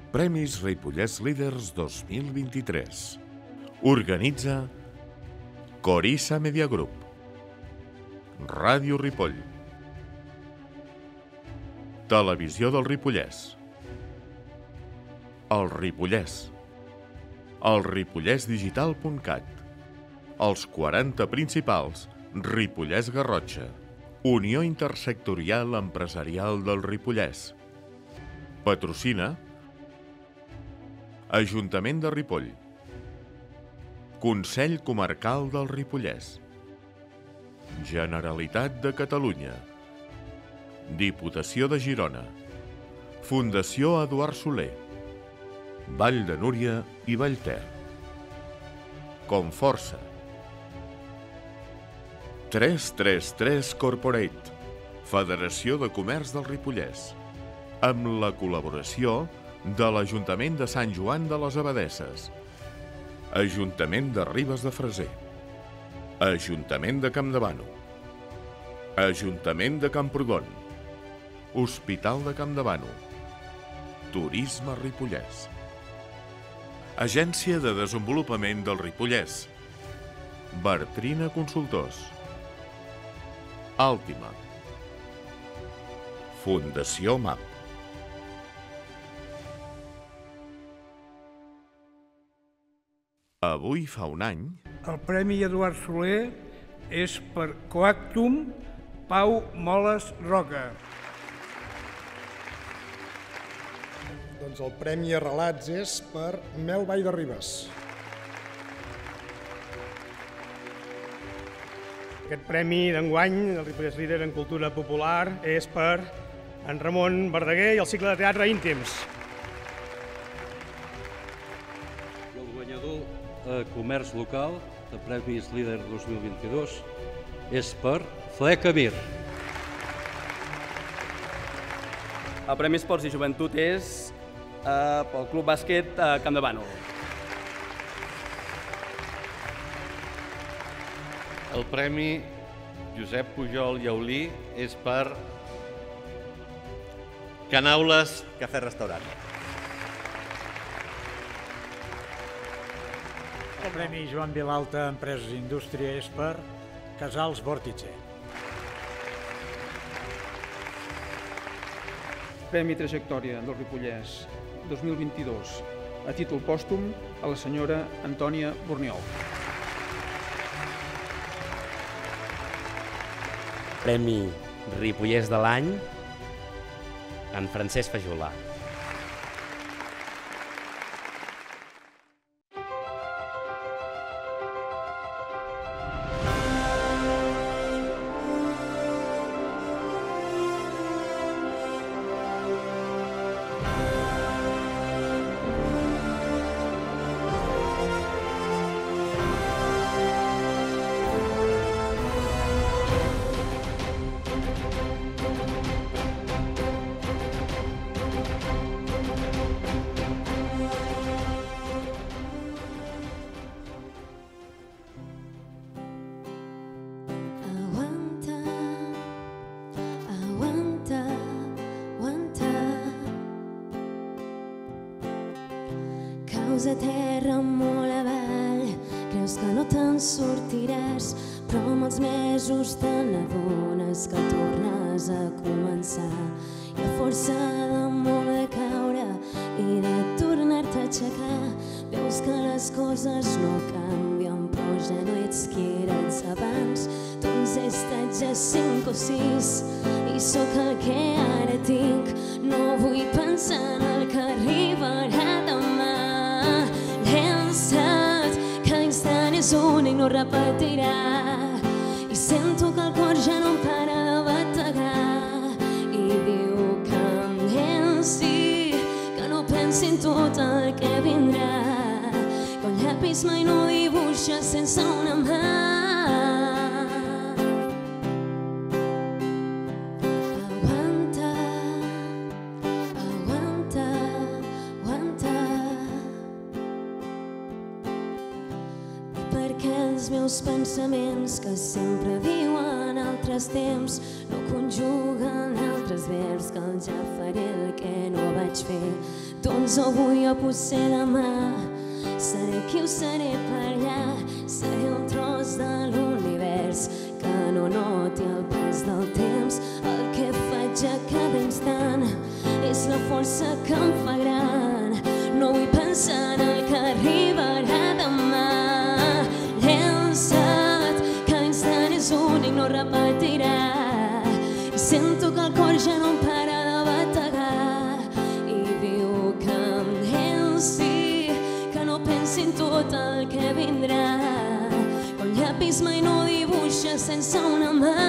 Premis Ripollès Líders 2023. Organitza Corissa Media Group, Ràdio Ripoll, Televisió del Ripollès, El Ripollès, el ripollèsdigital.cat, els 40 principals Ripollès Garrotxa, Unió Intersectorial Empresarial del Ripollès. Patrocina Ajuntament de Ripoll, Consell Comarcal del Ripollès, Generalitat de Catalunya, Diputació de Girona, Fundació Eduard Soler, Vall de Núria i Vallter. Conforça. 333 Corporate, Federació de Comerç del Ripollès, amb la col·laboració de l'Ajuntament de Sant Joan de les Abadesses, Ajuntament de Ribes de Freser, Ajuntament de Campdevànol, Ajuntament de Camprodon, Hospital de Campdevànol, Turisme Ripollès, Agència de Desenvolupament del Ripollès, Bartrina Consultors, Àltima, Fundació MAP. Avui fa un any... El Premi Eduard Soler és per Coactum Pau Moles Roca. Doncs el Premi a Relats és per Mel Vall de Ribes. Aquest premi d'enguany del Ripollès Líder en Cultura Popular és per en Ramon Verdaguer i el cicle de teatre Íntims. I el guanyador a Comerç Local de Premis Líder 2022 és per Fleca Mir. El Premi Esports i Joventut és pel Club Bàsquet Campdevànol. El Premi Josep Pujol Llaulí és per Canaules Cafè Restaurant. El Premi Joan Vilalta Empreses i Indústria és per Casals Vòrtice. Premi Trajectòria del Ripollès 2022, a títol pòstum a la senyora Antònia Borniol. Premi Ripollès de l'any, en Francesc Fajolà. Caus a terra molt avall, creus que no te'n sortiràs, però amb els mesos te n'adones que tornes a començar. I a força de molt de caure i de tornar-te a aixecar, veus que les coses no canvien, però ja no ets qui eres abans. Doncs he estat ja 5 o 6 i sóc el que ara tinc. No vull pensar en el que arribarà demà. Que l'instant és únic, no repetirà, i sento que el cor ja no em para de bategar i diu que em llenci, que no pensi en tot el que vindrà, que el llapis mai no dibuixa sense una mà. Els pensaments que sempre viuen altres temps no conjuguen altres verbs que el ja faré el que no vaig fer. Doncs avui o potser demà seré qui ho seré per allà. Seré un tros de l'univers que no noti el pas del temps. El que faig a cada instant és la força que em fa gran. No vull pensar en el que arribarà demà. Llença't, cada instant és únic, no repetirà. I sento que el cor ja no em para de bategar. I diu que em llenci, que no pensi en tot el que vindrà. Que un llapis mai no dibuixa sense una mà.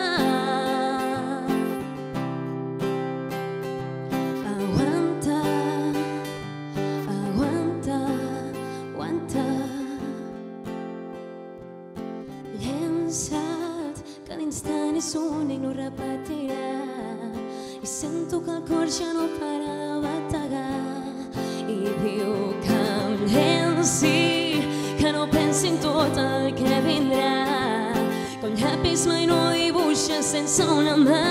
Únic no repetirà. I sento que el cor ja no para de bategar. I diu que em llenci, que no pensi en tot el que vindrà. Que un llapis mai no dibuixa sense una mà.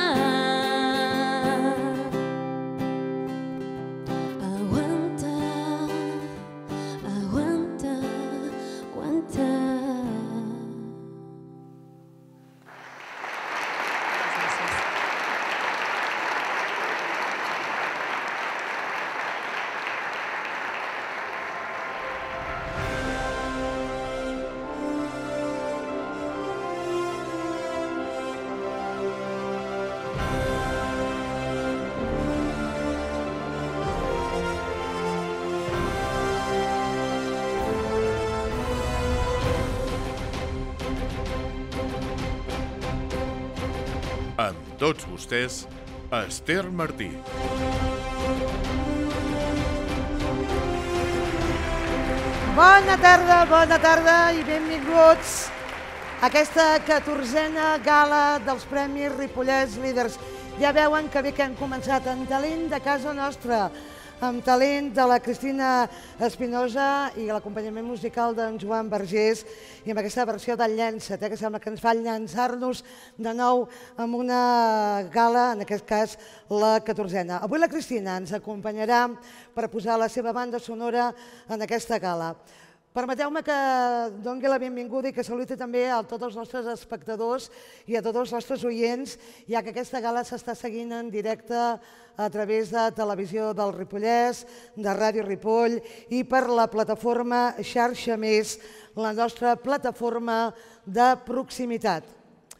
Amb tots vostès, Esther Martí. Bona tarda i benvinguts a aquesta 14a gala dels Premis Ripollès Líders. Ja veuen que bé que hem començat amb talent de casa nostra, amb talent de la Cristina Espinosa i l'acompanyament musical d'en Joan Vergés i amb aquesta versió del Llença't, que sembla que ens fa llançar-nos de nou amb una gala, en aquest cas la 14a. Avui la Cristina ens acompanyarà per posar la seva banda sonora en aquesta gala. Permeteu-me que doni la benvinguda i que saluti també a tots els nostres espectadors i a tots els nostres oients, ja que aquesta gala s'està seguint en directe a través de Televisió del Ripollès, de Ràdio Ripoll i per la plataforma Xarxa Més, la nostra plataforma de proximitat.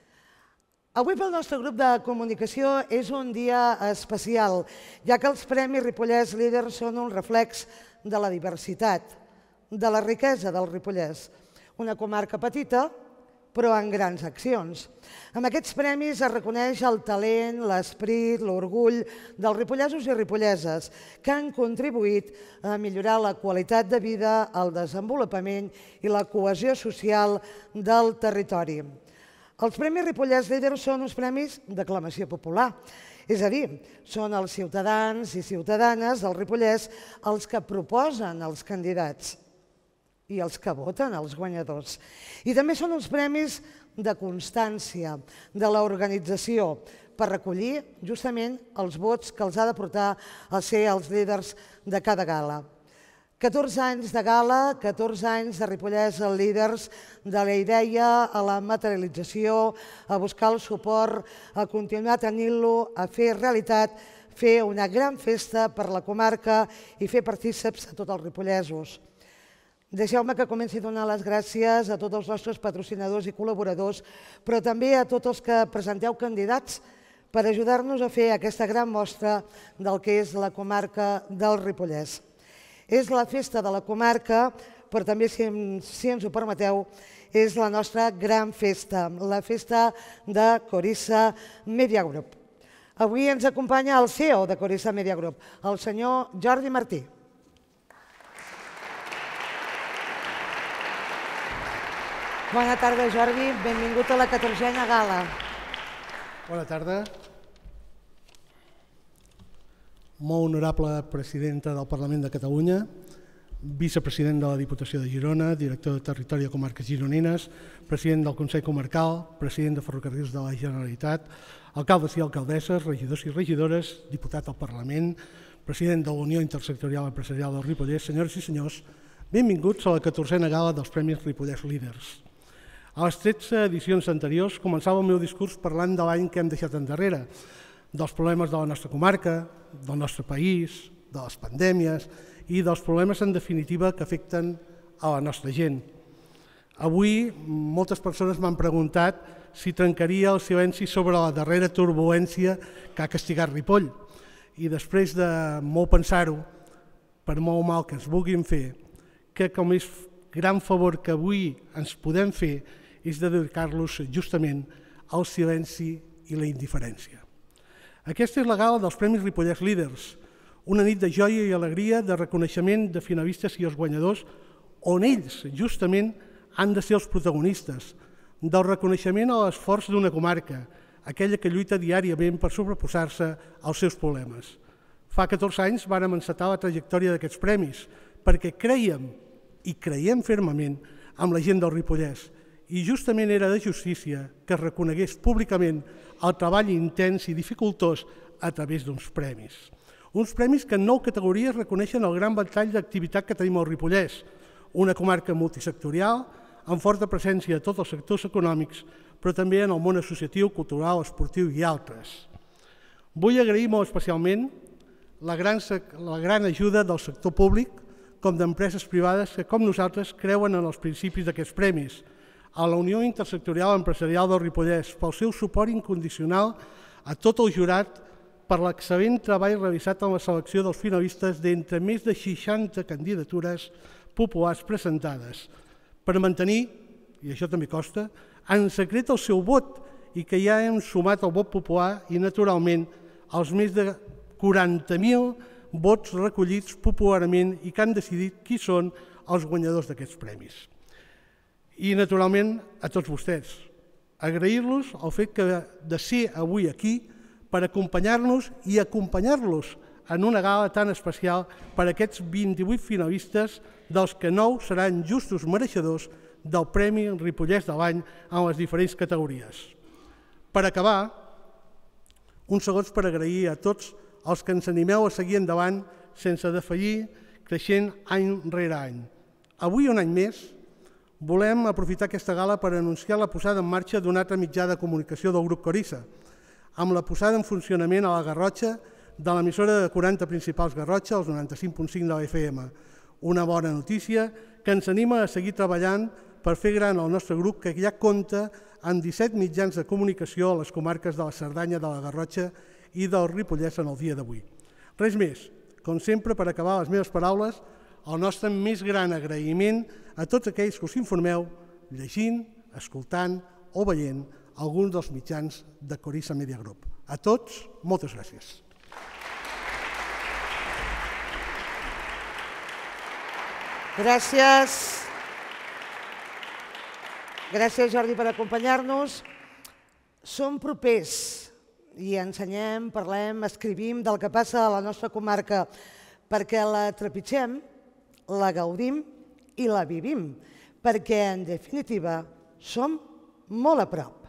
Avui pel nostre grup de comunicació és un dia especial, ja que els Premis Ripollès Líders són un reflex de la diversitat, de la riquesa del Ripollès, una comarca petita però amb grans accions. Amb aquests premis es reconeix el talent, l'esperit, l'orgull dels ripollesos i ripolleses que han contribuït a millorar la qualitat de vida, el desenvolupament i la cohesió social del territori. Els Premis Ripollès Líders són uns premis d'aclamació popular, és a dir, són els ciutadans i ciutadanes del Ripollès els que proposen els candidats i els que voten els guanyadors. I també són uns premis de constància de l'organització per recollir justament els vots que els ha de portar a ser els líders de cada gala. 14 anys de gala, 14 anys de Ripollès Líders, de la idea a la materialització, a buscar el suport, a continuar tenint-lo, a fer realitat, fer una gran festa per la comarca i fer partícips a tots els ripollesos. Deixeu-me que comenci a donar les gràcies a tots els nostres patrocinadors i col·laboradors, però també a tots els que presenteu candidats per ajudar-nos a fer aquesta gran mostra del que és la comarca del Ripollès. És la festa de la comarca, però també, si ens ho permeteu, és la nostra gran festa, la festa de Corissa Media Group. Avui ens acompanya el CEO de Corissa Media Group, el senyor Jordi Martí. Bona tarda, Jordi. Benvingut a la 14a gala. Bona tarda. Molt honorable presidenta del Parlament de Catalunya, vicepresident de la Diputació de Girona, director de Territori de Comarques Gironines, president del Consell Comarcal, president de Ferrocarrils de la Generalitat, alcaldes i alcaldesses, regidors i regidores, diputat al Parlament, president de la Unió Intersectorial Empresarial del Ripollès, senyores i senyors, benvinguts a la 14a gala dels Premis Ripollès Líders. A les 13 edicions anteriors començava el meu discurs parlant de l'any que hem deixat endarrere, dels problemes de la nostra comarca, del nostre país, de les pandèmies i dels problemes, en definitiva, que afecten a la nostra gent. Avui, moltes persones m'han preguntat si trencaria el silenci sobre la darrera turbulència que ha castigat Ripoll. I després de molt pensar-ho, per molt mal que ens vulguin fer, crec que el més gran favor que avui ens podem fer és dedicar-los justament al silenci i la indiferència. Aquesta és la gala dels Premis Ripollès Líders, una nit de joia i alegria, de reconeixement de finalistes i els guanyadors, on ells justament han de ser els protagonistes, del reconeixement a l'esforç d'una comarca, aquella que lluita diàriament per sobreposar-se als seus problemes. Fa 14 anys vàrem encetar la trajectòria d'aquests premis, perquè creiem i creiem fermament amb la gent del Ripollès, i justament era de justícia que es reconegués públicament el treball intens i dificultós a través d'uns premis. Uns premis que en 9 categories reconeixen el gran ventall d'activitat que tenim al Ripollès, una comarca multisectorial, amb forta presència a tots els sectors econòmics, però també en el món associatiu, cultural, esportiu i altres. Vull agrair molt especialment la gran ajuda del sector públic, com d'empreses privades que, com nosaltres, creuen en els principis d'aquests premis, a la Unió Intersectorial Empresarial del Ripollès pel seu suport incondicional a tot el jurat per l'excel·lent treball realitzat en la selecció dels finalistes d'entre més de 60 candidatures populars presentades, per mantenir, i això també costa, en secret el seu vot i que ja hem sumat el vot popular i, naturalment, els més de 40.000 vots recollits popularment i que han decidit qui són els guanyadors d'aquests premis. I, naturalment, a tots vostès. Agrair-los el fet de ser avui aquí per acompanyar-nos i acompanyar-los en una gala tan especial per a aquests 28 finalistes, dels que 9 seran justos mereixedors del Premi Ripollès de l'any en les diferents categories. Per acabar, uns segons per agrair a tots els que ens animeu a seguir endavant sense defallir, creixent any rere any. Avui, un any més, volem aprofitar aquesta gala per anunciar la posada en marxa d'un altre mitjà de comunicació del grup Corissa, amb la posada en funcionament a la Garrotxa de l'emissora de 40 principals Garrotxa, els 95.5 de la FM. Una bona notícia que ens anima a seguir treballant per fer gran el nostre grup, que ja compta amb 17 mitjans de comunicació a les comarques de la Cerdanya, de la Garrotxa i del Ripollès en el dia d'avui. Res més, com sempre, per acabar les meves paraules, el nostre més gran agraïment a tots aquells que us informeu llegint, escoltant o veient alguns dels mitjans de Corissa Media Group. A tots, moltes gràcies. Gràcies. Gràcies, Jordi, per acompanyar-nos. Som propers i ensenyem, parlem, escrivim del que passa a la nostra comarca perquè la trepitgem, la gaudim i la vivim, perquè, en definitiva, som molt a prop.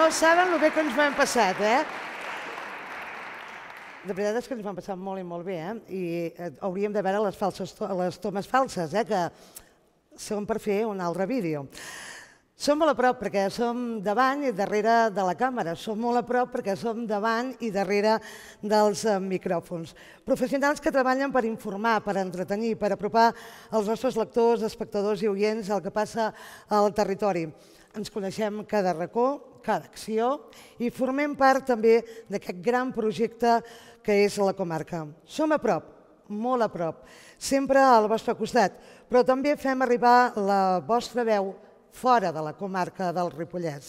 No saben el bé que ens ho hem passat, De veritat és que ens ho hem passat molt i molt bé, I hauríem de veure les tomes falses, que són per fer un altre vídeo. Som molt a prop perquè som davant i darrere de la càmera. Som molt a prop perquè som davant i darrere dels micròfons. Professionals que treballen per informar, per entretenir, per apropar els nostres lectors, espectadors i oients al que passa al territori. Ens coneixem cada racó, cada acció i formem part també d'aquest gran projecte que és la comarca. Som a prop, molt a prop, sempre al vostre costat, però també fem arribar la vostra veu fora de la comarca del Ripollès.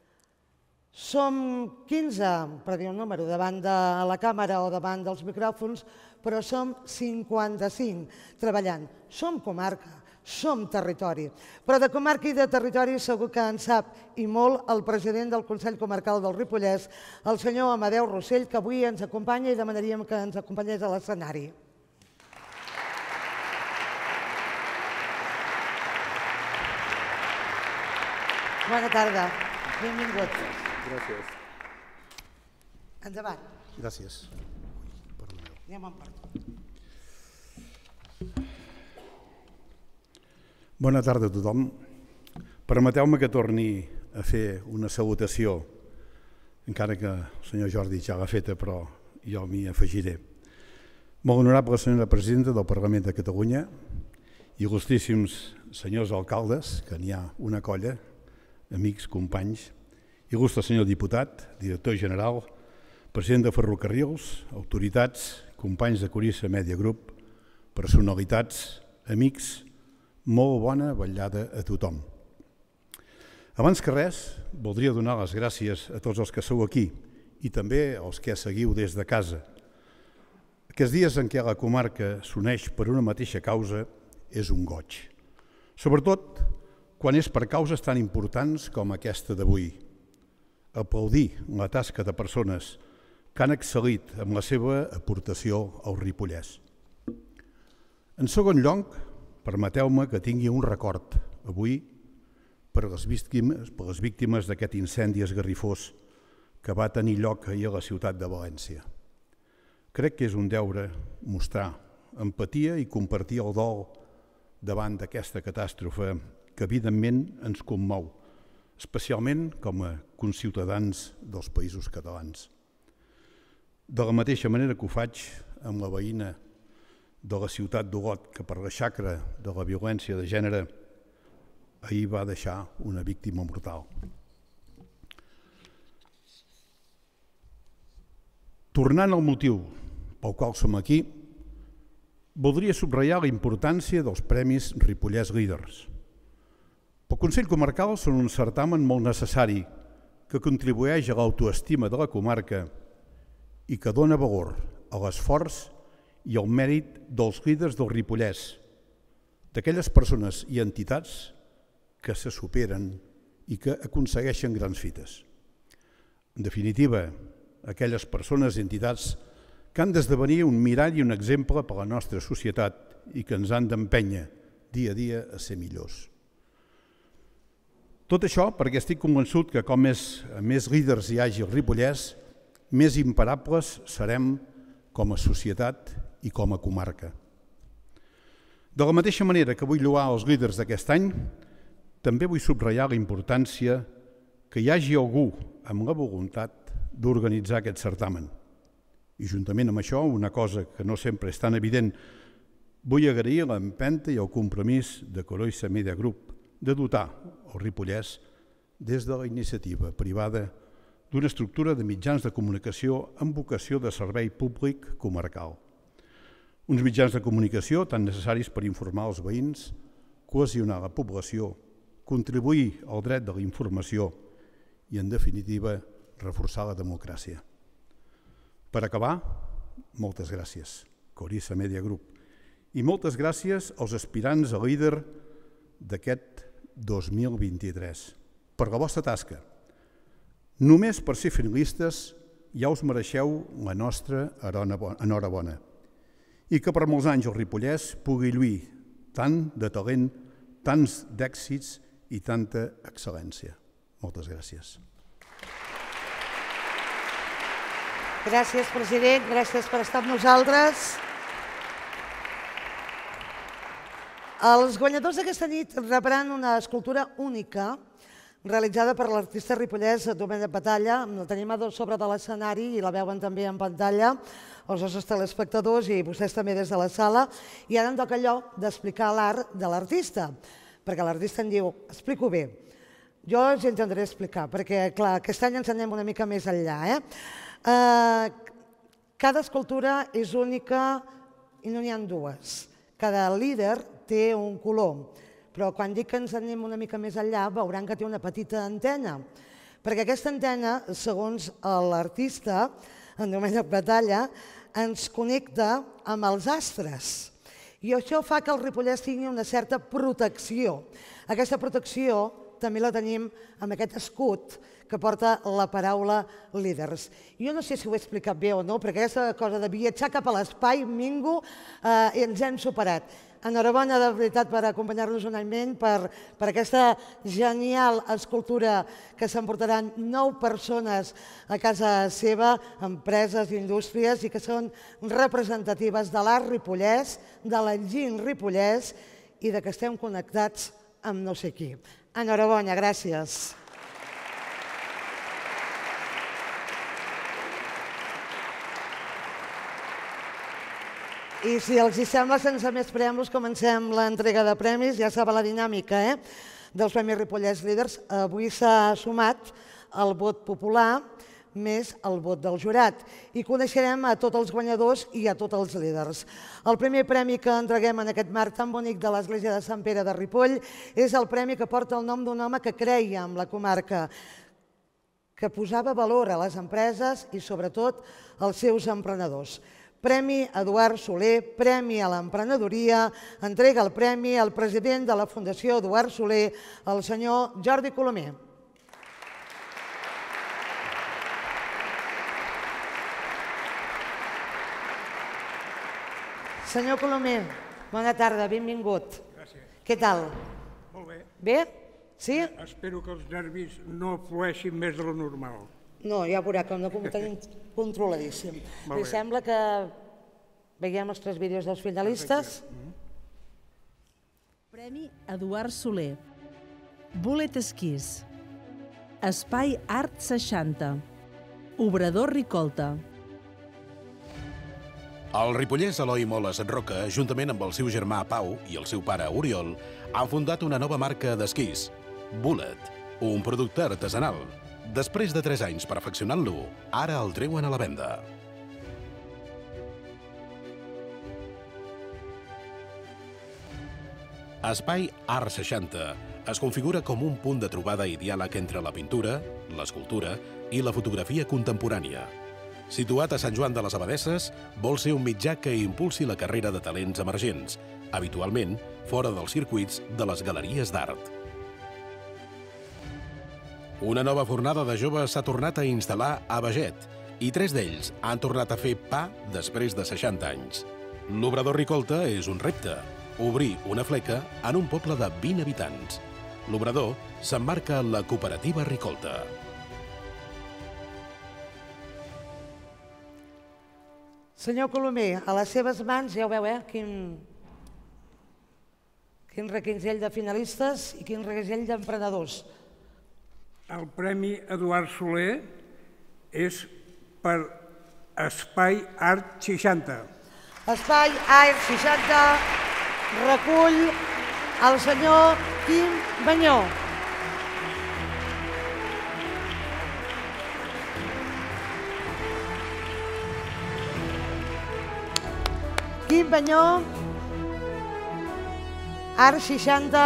Som 15, per dir un número, davant de la càmera o davant dels micròfons, però som 55 treballant. Som comarca, som territori. Però de comarca i de territori segur que en sap i molt el president del Consell Comarcal del Ripollès, el senyor Amadeu Rossell, que avui ens acompanya i demanaríem que ens acompanyés a l'escenari. Bona tarda. Benvingut. Gràcies. Endavant. Gràcies. Anem en part. Bona tarda a tothom. Permeteu-me que torni a fer una salutació, encara que el senyor Jordi ja l'ha feta, però jo m'hi afegiré. Molt honorable senyora presidenta del Parlament de Catalunya, il·lustríssims senyors alcaldes, que n'hi ha una colla, amics, companys, il·lustre senyor diputat, director general, president de Ferrocarrils, autoritats, companys de Corissa Media Group, personalitats, amics, molt bona vetllada a tothom. Abans que res, voldria donar les gràcies a tots els que sou aquí i també als que seguiu des de casa. Aquests dies en què la comarca s'uneix per una mateixa causa és un goig. Sobretot quan és per causes tan importants com aquesta d'avui. Aplaudir la tasca de persones que han excel·lit amb la seva aportació al Ripollès. En segon lloc, permeteu-me que tingui un record avui per les víctimes d'aquest incendi esgarrifós que va tenir lloc ahir a la ciutat de València. Crec que és un deure mostrar empatia i compartir el dol davant d'aquesta catàstrofe que evidentment ens commou, especialment com a conciutadans dels països catalans. De la mateixa manera que ho faig amb la veïna de la ciutat d'Olot, que per la xacra de la violència de gènere ahir va deixar una víctima mortal. Tornant al motiu pel qual som aquí, voldria subratllar la importància dels Premis Ripollès Líders. El Consell Comarcal són un certamen molt necessari que contribueix a l'autoestima de la comarca i que dona valor a l'esforç i al mèrit dels líders del Ripollès, d'aquelles persones i entitats que se superen i que aconsegueixen grans fites. En definitiva, aquelles persones i entitats que han d'esdevenir un mirall i un exemple per a la nostra societat i que ens han d'empènyer dia a dia a ser millors. Tot això perquè estic convençut que com més líders hi hagi al Ripollès, més imparables serem com a societat i com a comarca. De la mateixa manera que vull lloar els líders d'aquest any, també vull subratllar la importància que hi hagi algú amb la voluntat d'organitzar aquest certamen. I juntament amb això, una cosa que no sempre és tan evident, vull agrair l'empenta i el compromís de Corissa Media Group de dotar el Ripollès des de la iniciativa privada d'una estructura de mitjans de comunicació amb vocació de servei públic comarcal. Uns mitjans de comunicació tan necessaris per informar els veïns, cohesionar la població, contribuir al dret de la informació i, en definitiva, reforçar la democràcia. Per acabar, moltes gràcies, Corissa Media Group, i moltes gràcies als aspirants a líder d'aquest 2023 per la vostra tasca. Només per ser finalistes ja us mereixeu la nostra enhorabona i que per molts anys el Ripollès pugui lluir tant de talent, tants d'èxits i tanta excel·lència. Moltes gràcies. Gràcies, president, gràcies per estar amb nosaltres. Els guanyadors d'aquesta nit rebran una escultura única realitzada per l'artista ripollès Domènec Batalla. La tenim a sobre de l'escenari i la veuen també en pantalla els nostres telespectadors i vostès també des de la sala. I ara em toca allò d'explicar l'art de l'artista, perquè l'artista em diu, explico bé. Jo els intentaré explicar, perquè clar, aquest any ens anem una mica més enllà. Cada escultura és única i no n'hi ha dues. Cada líder té un color, però quan dic que ens anem una mica més enllà veuran que té una petita antena, perquè aquesta antena, segons l'artista, en Domènec Batalla, ens connecta amb els astres. I això fa que el Ripollès tingui una certa protecció. Aquesta protecció també la tenim amb aquest escut que porta la paraula líders. Jo no sé si ho he explicat bé o no, perquè aquesta cosa de viatjar cap a l'espai, Mingo, ens hem superat. Enhorabona de veritat per acompanyar-nos un any més, per aquesta genial escultura que s'emportaran 9 persones a casa seva, empreses i indústries, i que són representatives de l'art ripollès, de l'enginy ripollès i de que estem connectats amb no sé qui. Enhorabona, gràcies. I si els sembla, sense més preàmbuls, comencem l'entrega de premis. Ja saben la dinàmica dels Premis Ripollès Líders. Avui s'ha sumat el vot popular més el vot del jurat. I coneixerem a tots els guanyadors i a tots els líders. El primer premi que entreguem en aquest marc tan bonic de l'Església de Sant Pere de Ripoll és el premi que porta el nom d'un home que creia en la comarca, que posava valor a les empreses i sobretot als seus emprenedors. Premi Eduard Soler, Premi a l'Emprenedoria, entrega el premi al president de la Fundació Eduard Soler, el senyor Jordi Colomer. Senyor Colomer, bona tarda, benvingut. Gràcies. Què tal? Molt bé. Bé? Sí? Espero que els nervis no flueixin més de lo normal. No, ja veurà que no ho tenim controladíssim. Li sembla que veiem els 3 vídeos dels finalistes? Premi Eduard Soler. Bullet Esquís. Espai Art 60. Obrador Ricolta. El ripollès Eloi Moles Roca, juntament amb el seu germà Pau i el seu pare Oriol, han fundat una nova marca d'esquís, Bullet, un producte artesanal. Després de 3 anys perfeccionant-lo, ara el treuen a la venda. Espai Art 60 es configura com un punt de trobada i diàleg entre la pintura, l'escultura i la fotografia contemporània. Situat a Sant Joan de les Abadesses, vol ser un mitjà que impulsi la carrera de talents emergents, habitualment fora dels circuits de les galeries d'art. Una nova fornada de joves s'ha tornat a instal·lar a Beget i 3 d'ells han tornat a fer pa després de 60 anys. L'Obrador Ricolta és un repte, obrir una fleca en un poble de 20 habitants. L'Obrador s'emmarca en la cooperativa Ricolta. Senyor Colomer, a les seves mans ja ho veu, quin reguitzell de finalistes i quin reguitzell d'emprenedors. El Premi Eduard Soler és per Espai Art 60. Espai Art 60 recull el senyor Quim Banyó. Quim Banyó, Art 60.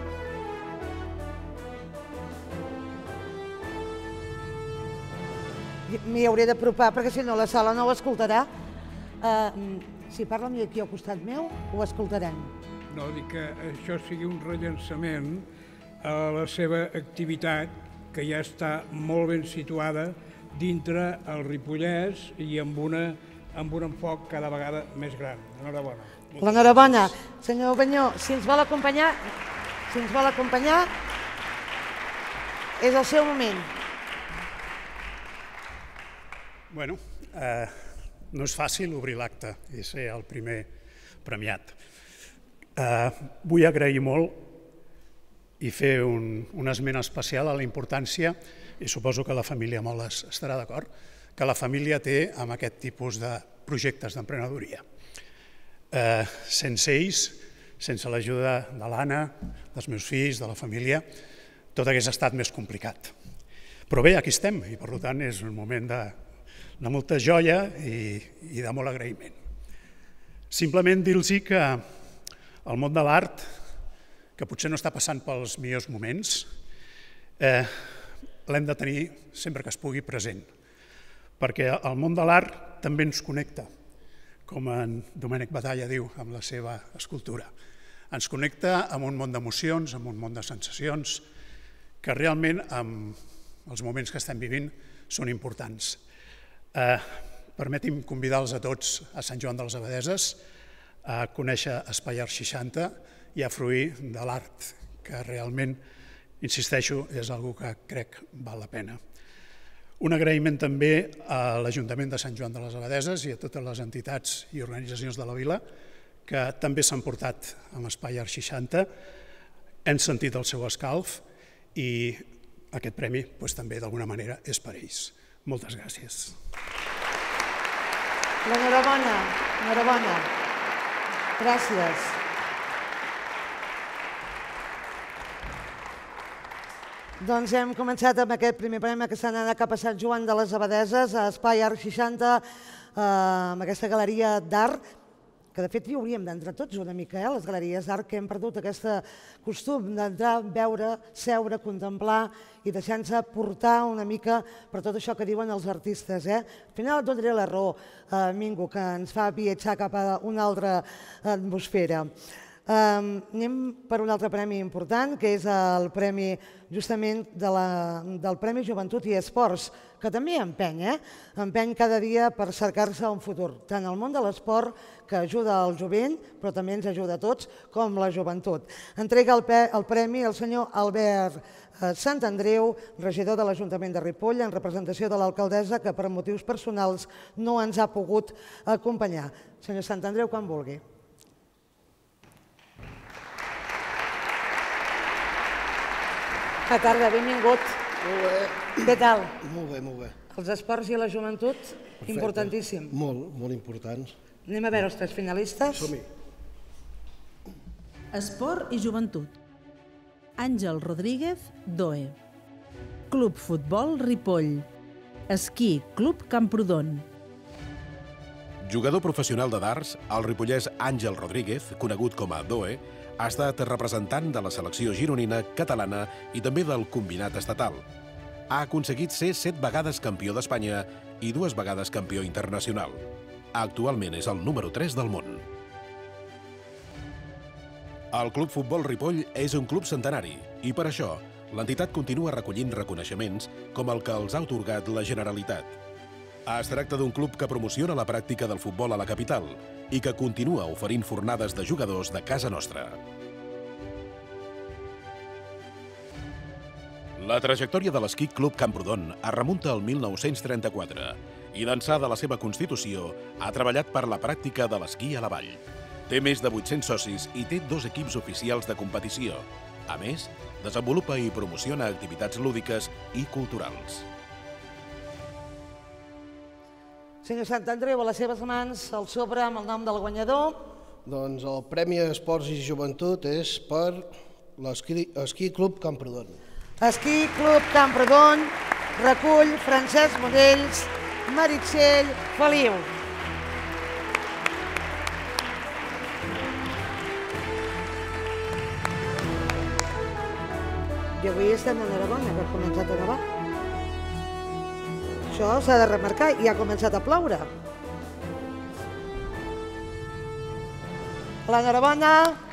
M'hi hauré d'apropar perquè si no la sala no ho escoltarà. Si parla aquí al costat meu, ho escoltarem. No, dic que això sigui un rellançament a la seva activitat, que ja està molt ben situada dintre el Ripollès i amb un enfoc cada vegada més gran. Enhorabona. L'enhorabona. Senyor Banyó, si ens vol acompanyar, és el seu moment. Bueno, no és fàcil obrir l'acte i ser el primer premiat. Vull agrair molt i fer un esment especial a la importància, i suposo que la família Moles estarà d'acord, que la família té amb aquest tipus de projectes d'emprenedoria. Sense ells, sense l'ajuda de l'Anna, dels meus fills, de la família, tot hagués estat més complicat. Però bé, aquí estem, i per tant és un moment de molta joia i de molt agraïment. Simplement dir-los que el món de l'art, que potser no està passant pels millors moments, l'hem de tenir sempre que es pugui present, perquè el món de l'art també ens connecta, com en Domènec Batalla diu amb la seva escultura. Ens connecta amb un món d'emocions, amb un món de sensacions, que realment amb els moments que estem vivint són importants. Permeti'm convidar-los a tots a Sant Joan de les Abadeses a conèixer Espai Art 60 i a fruir de l'art, que realment, insisteixo, és una cosa que crec val la pena. Un agraïment també a l'Ajuntament de Sant Joan de les Abadeses i a totes les entitats i organitzacions de la vila que també s'han portat amb Espai Art 60, hem sentit el seu escalf i aquest premi també d'alguna manera és per ells. Moltes gràcies. L'enhorabona, enhorabona. Gràcies. Doncs hem començat amb aquest primer premi que s'ha anat cap a Sant Joan de les Abadeses, a Espai Art 60, amb aquesta galeria d'art, que de fet hi hauríem d'entrar tots una mica, les galeries d'art, que hem perdut aquest costum d'entrar, veure, seure, contemplar i deixar-nos portar una mica per tot això que diuen els artistes. Al final et donaré la raó, Mingo, que ens fa viatjar cap a una altra atmosfera. Anem per un altre premi important, que és el premi justament del Premi Joventut i Esports, que també empeny cada dia per cercar-se un futur, tant el món de l'esport, que ajuda el jovent, però també ens ajuda a tots, com la joventut. Entrega el premi el senyor Albert Sant Andreu, regidor de l'Ajuntament de Ripoll, en representació de l'alcaldessa, que per motius personals no ens ha pogut acompanyar. Senyor Sant Andreu, quan vulgui. Bona tarda, benvingut. Molt bé. Què tal? Molt bé, molt bé. Els esports i la joventut, importantíssim. Molt, molt importants. Anem a veure els tres finalistes. Som-hi. Esport i joventut. Àngel Rodríguez, DOE. Club Futbol Ripoll. Esquí Club Camprodon. Jugador professional de darts, el ripollès Àngel Rodríguez, conegut com a DOE, ha estat representant de la selecció gironina, catalana i també del combinat estatal. Ha aconseguit ser 7 vegades campió d'Espanya i 2 vegades campió internacional. Actualment és el número 3 del món. El Club Futbol Ripoll és un club centenari i per això l'entitat continua recollint reconeixements com el que els ha atorgat la Generalitat. Es tracta d'un club que promociona la pràctica del futbol a la capital i que continua oferint fornades de jugadors de casa nostra. La trajectòria de l'Esquí Club Camprodon es remunta al 1934 i d'ençà de la seva constitució ha treballat per la pràctica de l'esquí a la vall. Té més de 800 socis i té 2 equips oficials de competició. A més, desenvolupa i promociona activitats lúdiques i culturals. Senyor Sant Andreu, a les seves mans el sobre amb el nom del guanyador. Doncs el Premi Esports i Joventut és per l'Esquí Club Camprodon. Esquí Club Camprodon, recull Francesc Monells, Meritxell Feliu. I avui estem enhorabona, que ha començat a nevar. Això s'ha de remarcar i ha començat a ploure. L'enhorabona.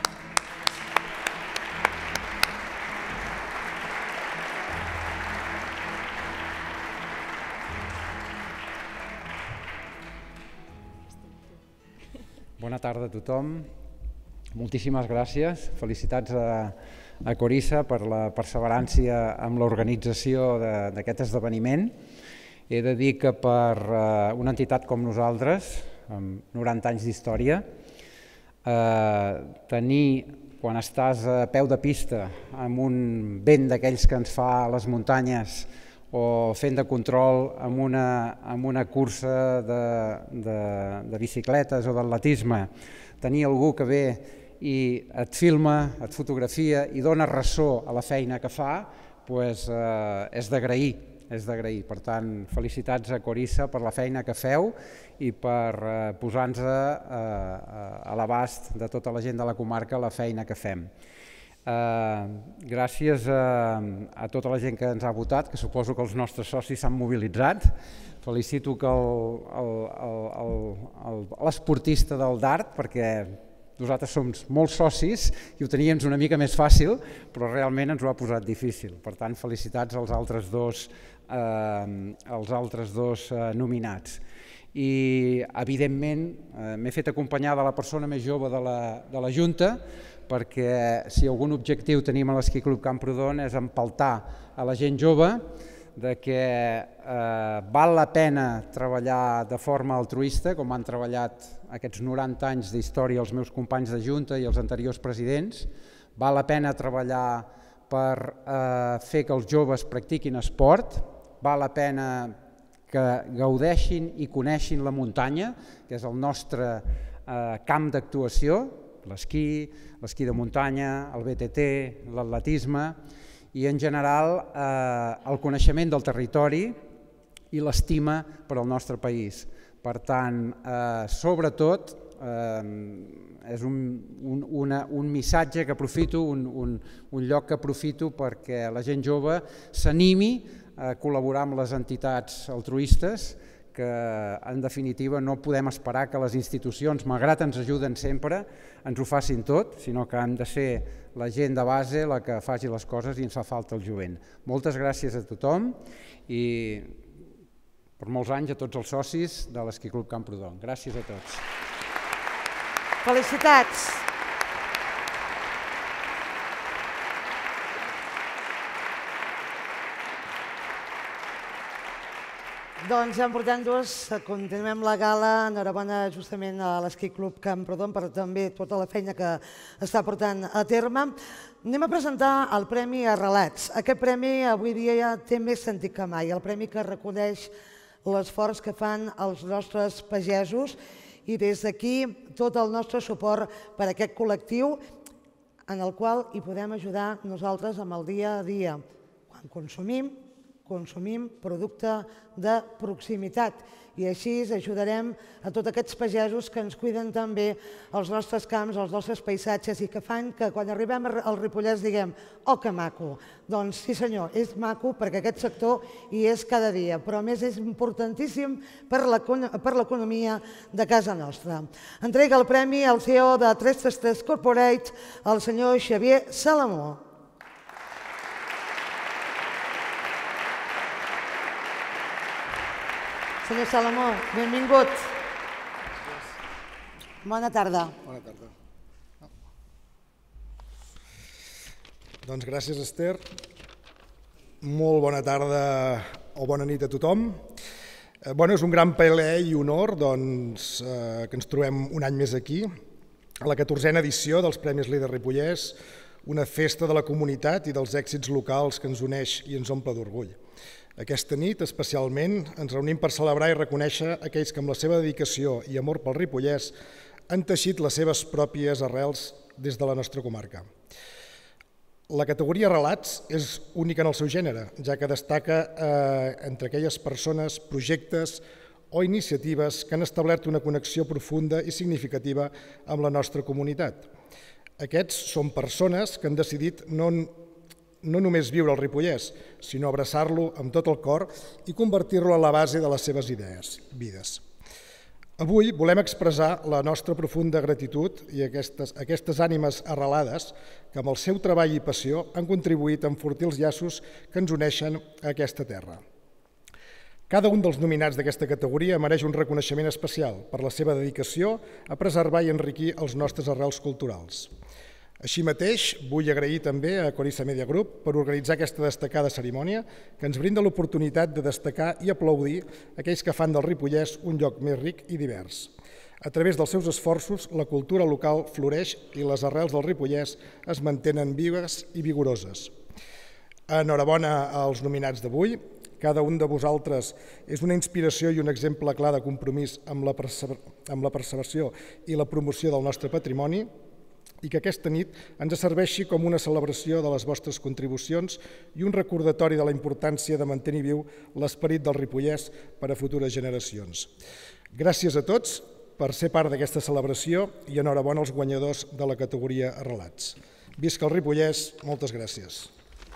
Bona tarda a tothom. Moltíssimes gràcies. Felicitats a Corissa per la perseverància amb l'organització d'aquest esdeveniment. He de dir que per una entitat com nosaltres, amb 90 anys d'història, tenir, quan estàs a peu de pista, amb un vent d'aquells que ens fa a les muntanyes, o fent de control amb una cursa de bicicletes o d'atletisme, tenir algú que ve i et filma, et fotografia i dona ressò a la feina que fa, és d'agrair. Per tant, felicitats a Corissa per la feina que feu i per posar-nos a l'abast de tota la gent de la comarca la feina que fem. Gràcies a tota la gent que ens ha votat, que suposo que els nostres socis s'han mobilitzat. Felicito l'esportista del dart, perquè nosaltres som molts socis i ho teníem una mica més fàcil, però realment ens ho ha posat difícil. Per tant, felicitats als altres dos nominats. I, evidentment, m'he fet acompanyar de la persona més jove de la Junta, perquè si algun objectiu tenim a l'Esquí Club Camprodon és empaltar a la gent jove que val la pena treballar de forma altruista, com han treballat aquests 90 anys d'història els meus companys de Junta i els anteriors presidents, val la pena treballar per fer que els joves practiquin esport, val la pena que gaudeixin i coneixin la muntanya, que és el nostre camp d'actuació, l'esquí de muntanya, el BTT, l'atletisme i en general el coneixement del territori i l'estima per al nostre país. Per tant, sobretot, és un missatge que aprofito, un lloc que aprofito perquè la gent jove s'animi a col·laborar amb les entitats altruistes, que en definitiva no podem esperar que les institucions, malgrat ens ajuden sempre, ens ho facin tot, sinó que han de ser la gent de base la que faci les coses i ens fa falta el jovent. Moltes gràcies a tothom i per molts anys a tots els socis de l'Esquí Club Camprodon. Gràcies a tots. Felicitats. Doncs en portem dos, continuem la gala, enhorabona justament a l'Esquí Club Camprodon per també tota la feina que està portant a terme. Anem a presentar el Premi Arrelats. Aquest premi avui dia ja té més sentit que mai, el premi que reconeix l'esforç que fan els nostres pagesos i des d'aquí tot el nostre suport per a aquest col·lectiu en el qual hi podem ajudar nosaltres amb el dia a dia. Quan consumim producte de proximitat i així ajudarem a tots aquests pagesos que ens cuiden també els nostres camps, els nostres paisatges i que fan que quan arribem al Ripollès diguem «Oh, que maco!». Doncs sí senyor, és maco perquè aquest sector hi és cada dia, però a més és importantíssim per l'economia de casa nostra. Entrega el premi al CEO de 333 Corporate, el senyor Xavier Salamó. Senyor Salamó, benvingut. Bona tarda. Bona tarda. Doncs gràcies, Esther. Molt bona tarda o bona nit a tothom. És un gran plaer i honor que ens trobem un any més aquí, a la 14a edició dels Premis Líder Ripollès, una festa de la comunitat i dels èxits locals que ens uneix i ens omple d'orgull. Aquesta nit, especialment, ens reunim per celebrar i reconèixer aquells que amb la seva dedicació i amor pel Ripollès han teixit les seves pròpies arrels des de la nostra comarca. La categoria Relats és única en el seu gènere, ja que destaca entre aquelles persones, projectes o iniciatives que han establert una connexió profunda i significativa amb la nostra comunitat. Aquests són persones que han decidit no només viure al Ripollès, sinó abraçar-lo amb tot el cor i convertir-lo a la base de les seves vides. Avui volem expressar la nostra profunda gratitud i aquestes ànimes arrelades que amb el seu treball i passió han contribuït a enfortir els llaços que ens uneixen a aquesta terra. Cada un dels nominats d'aquesta categoria mereix un reconeixement especial per la seva dedicació a preservar i enriquir els nostres arrels culturals. Així mateix, vull agrair també a Corissa Media Group per organitzar aquesta destacada cerimònia que ens brinda l'oportunitat de destacar i aplaudir aquells que fan del Ripollès un lloc més ric i divers. A través dels seus esforços, la cultura local floreix i les arrels del Ripollès es mantenen vives i vigoroses. Enhorabona als nominats d'avui. Cada un de vosaltres és una inspiració i un exemple clar de compromís amb la preservació i la promoció del nostre patrimoni i que aquesta nit ens serveixi com una celebració de les vostres contribucions i un recordatori de la importància de mantenir viu l'esperit del Ripollès per a futures generacions. Gràcies a tots per ser part d'aquesta celebració i enhorabona als guanyadors de la categoria Arrelats. Visca el Ripollès, moltes gràcies.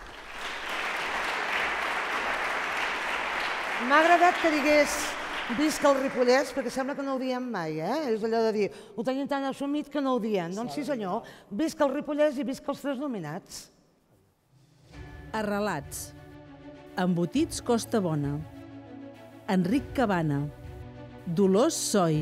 M'ha agradat que digués visca el Ripollès, perquè sembla que no ho diem mai, És allò de dir, ho tenim tan assumit que no ho diem. Doncs sí senyor, visca el Ripollès i visca els 3 nominats. Arrelats. Embotits Costa Bona. Enric Cabana. Dolors Soi.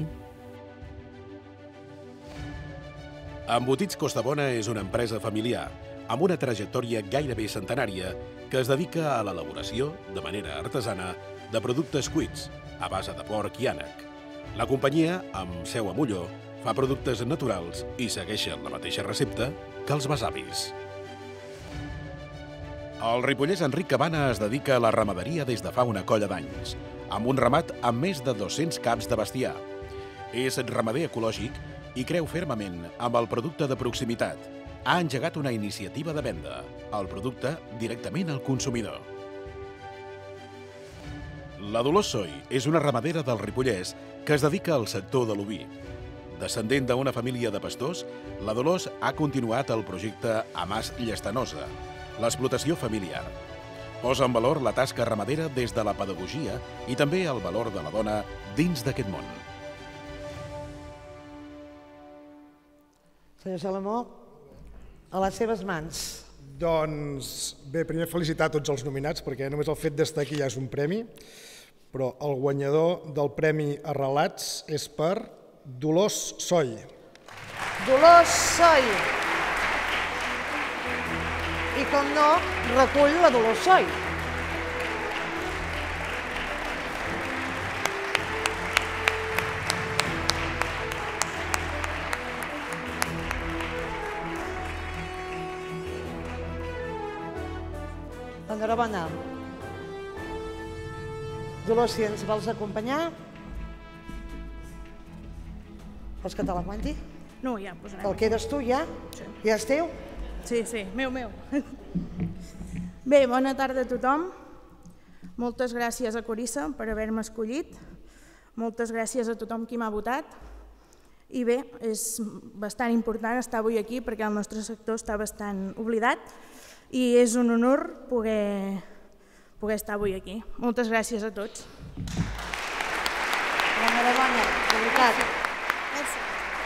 Embotits Costa Bona és una empresa familiar amb una trajectòria gairebé centenària que es dedica a l'elaboració, de manera artesana, de productes cuits, a base de porc i ànec. La companyia, amb seu a Molló, fa productes naturals i segueixen la mateixa recepta que els besavis. El ripollès Enric Cabana es dedica a la ramaderia des de fa una colla d'anys, amb un ramat amb més de 200 caps de bestiar. És ramader ecològic i creu fermament amb el producte de proximitat. Ha engegat una iniciativa de venda, el producte directament al consumidor. La Dolors Soi és una ramadera del Ripollès que es dedica al sector de l'oví. Descendent d'una família de pastors, la Dolors ha continuat el projecte Amàs Llestanosa, l'explotació familiar. Posa en valor la tasca ramadera des de la pedagogia i també el valor de la dona dins d'aquest món. Senyor Salomó, a les seves mans. Doncs bé, primer felicitar tots els nominats perquè només el fet d'estar aquí ja és un premi, però el guanyador del Premi Arrelats és per Dolors Soi. Dolors Soi. I com no, recull la Dolors Soi. Enhorabona. Dolors, si ens vols acompanyar, vols que te l'aguanti? No, ja, posarem. El quedes tu, ja? Sí. Ja és teu? Sí, sí, meu. Bé, bona tarda a tothom. Moltes gràcies a Corissa per haver-me escollit. Moltes gràcies a tothom qui m'ha votat. I bé, és bastant important estar avui aquí perquè el nostre sector està bastant oblidat i és un honor poder estar avui aquí. Moltes gràcies a tots. Enhorabona, de veritat. Gràcies.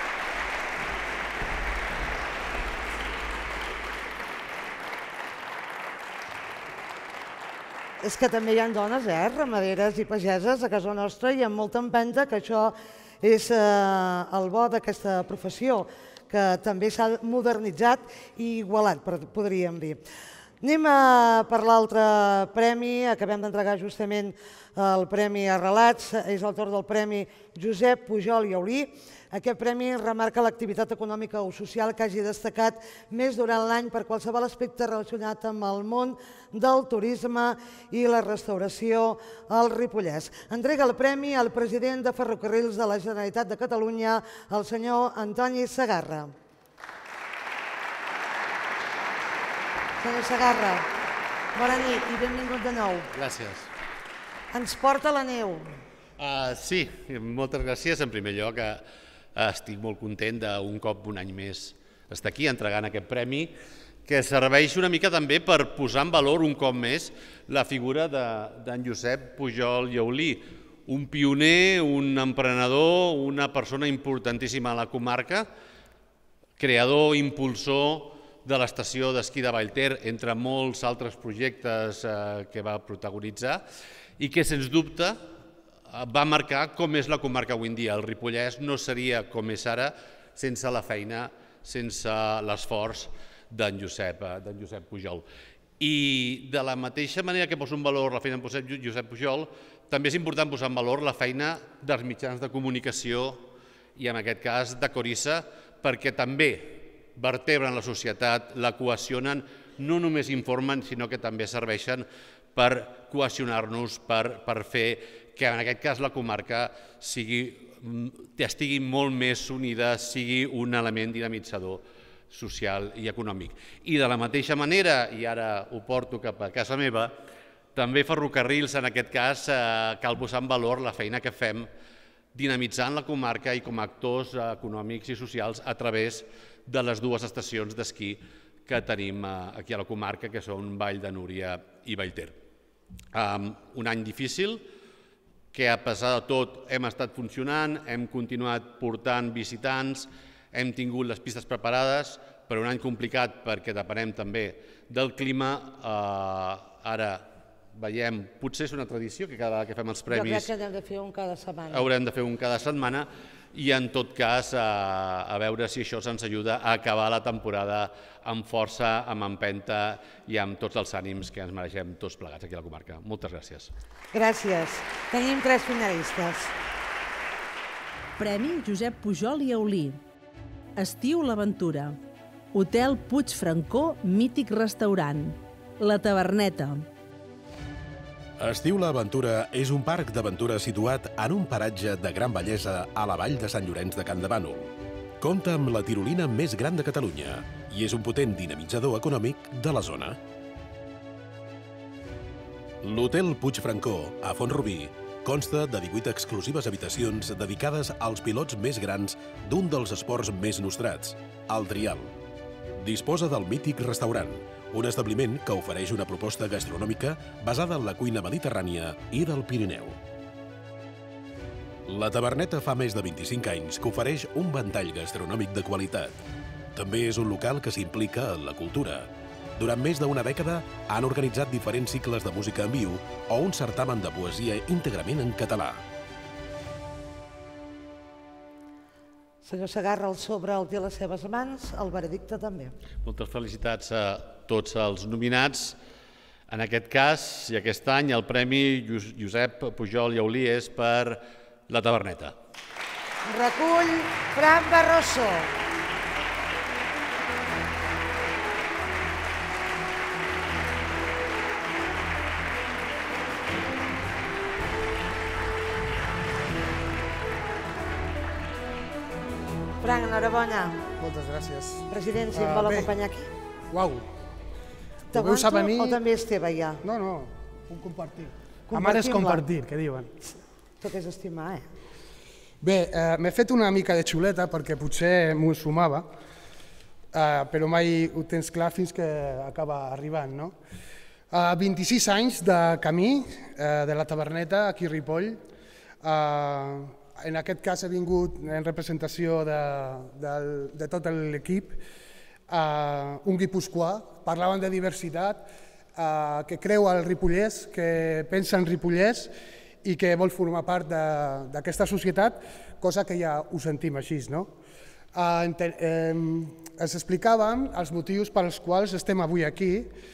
És que també hi ha dones, ramaderes i pageses a casa nostra i amb molta empenta, que això és el bo d'aquesta professió, que també s'ha modernitzat i igualat, podríem dir. Anem per l'altre premi, acabem d'entregar justament el Premi Arrelats, és el torn del Premi Josep Pujol i Aulí. Aquest premi remarca l'activitat econòmica o social que hagi destacat més durant l'any per qualsevol aspecte relacionat amb el món del turisme i la restauració al Ripollès. Entrega el premi al president de Ferrocarrils de la Generalitat de Catalunya, el senyor Antoni Segarra. Senyor Segarra, bona nit i benvingut de nou. Gràcies. Ens porta la neu. Sí, moltes gràcies. En primer lloc, estic molt content d'un cop, un any més, estar aquí entregant aquest premi, que serveix una mica també per posar en valor un cop més la figura d'en Josep Pujol i Aulí, un pioner, un emprenedor, una persona importantíssima a la comarca, creador, impulsor de l'estació d'esquí de Vallter, entre molts altres projectes que va protagonitzar, i que, sens dubte, va marcar com és la comarca avui en dia. El Ripollès no seria com és ara sense la feina, sense l'esforç d'en Josep Pujol. I de la mateixa manera que poso en valor la feina de Josep Pujol, també és important posar en valor la feina dels mitjans de comunicació i en aquest cas de Corissa, perquè també vertebren la societat, la cohesionen, no només informen, sinó que també serveixen per cohesionar-nos, per fer que en aquest cas la comarca estigui molt més unida, sigui un element dinamitzador social i econòmic. I de la mateixa manera, i ara ho porto cap a casa meva, també Ferrocarrils, en aquest cas, cal posar en valor la feina que fem dinamitzant la comarca i com a actors econòmics i socials a través de les dues estacions d'esquí que tenim aquí a la comarca, que són Vall de Núria i Vallter. Un any difícil, que a pesar de tot hem estat funcionant, hem continuat portant visitants, hem tingut les pistes preparades, però un any complicat perquè depenem també del clima. Ara veiem, potser és una tradició que cada vegada que fem els premis... Jo crec que hem de fer un cada setmana. Haurem de fer un cada setmana i en tot cas a veure si això ens ajuda a acabar la temporada amb força, amb empenta i amb tots els ànims que ens mereixem tots plegats aquí a la comarca. Moltes gràcies. Gràcies. Tenim 3 finalistes. Premi Josep Pujol i Aulí. Estiu l'Aventura. Hotel Puig Francó, mític restaurant. La Taverneta. Estiu l'Aventura és un parc d'aventura situat en un paratge de gran bellesa a la vall de Sant Llorenç de Can de Bànol. Compta amb la tirolina més gran de Catalunya i és un potent dinamitzador econòmic de la zona. L'Hotel Puig Francó, a Font-rubí, consta de 18 exclusives habitacions dedicades als pilots més grans d'un dels esports més nostrats, el trial. Disposa del mític restaurant, un establiment que ofereix una proposta gastronòmica basada en la cuina mediterrània i del Pirineu. La Taverneta fa més de 25 anys que ofereix un ventall gastronòmic de qualitat. També és un local que s'implica en la cultura. Durant més d'una dècada han organitzat diferents cicles de música en viu o un certamen de poesia íntegrament en català. Senyor Segarra, el sobre el té a les seves mans, el veredicte també. Moltes felicitats a tots els nominats. En aquest cas i aquest any el Premi Josep Pujol i Aulí és per La Taverneta. Recull Fran Barroso. Frank, enhorabona. Moltes gràcies. President, si em vol acompanyar aquí. Uau. T'aguanto o també és teva ja? No, puc compartir. Amar és compartir, que diuen. Tot és estimar, Bé, m'he fet una mica de xuleta perquè potser m'ho sumava, però mai ho tens clar fins que acaba arribant, no? 26 anys de camí de la Taverneta aquí a Ripoll. En aquest cas he vingut en representació de tot l'equip, un guipuscoà, parlaven de diversitat, que creu al ripollès, que pensa en ripollès i que vol formar part d'aquesta societat, cosa que ja ho sentim així, no? Ens explicàvem els motius pels quals estem avui aquí.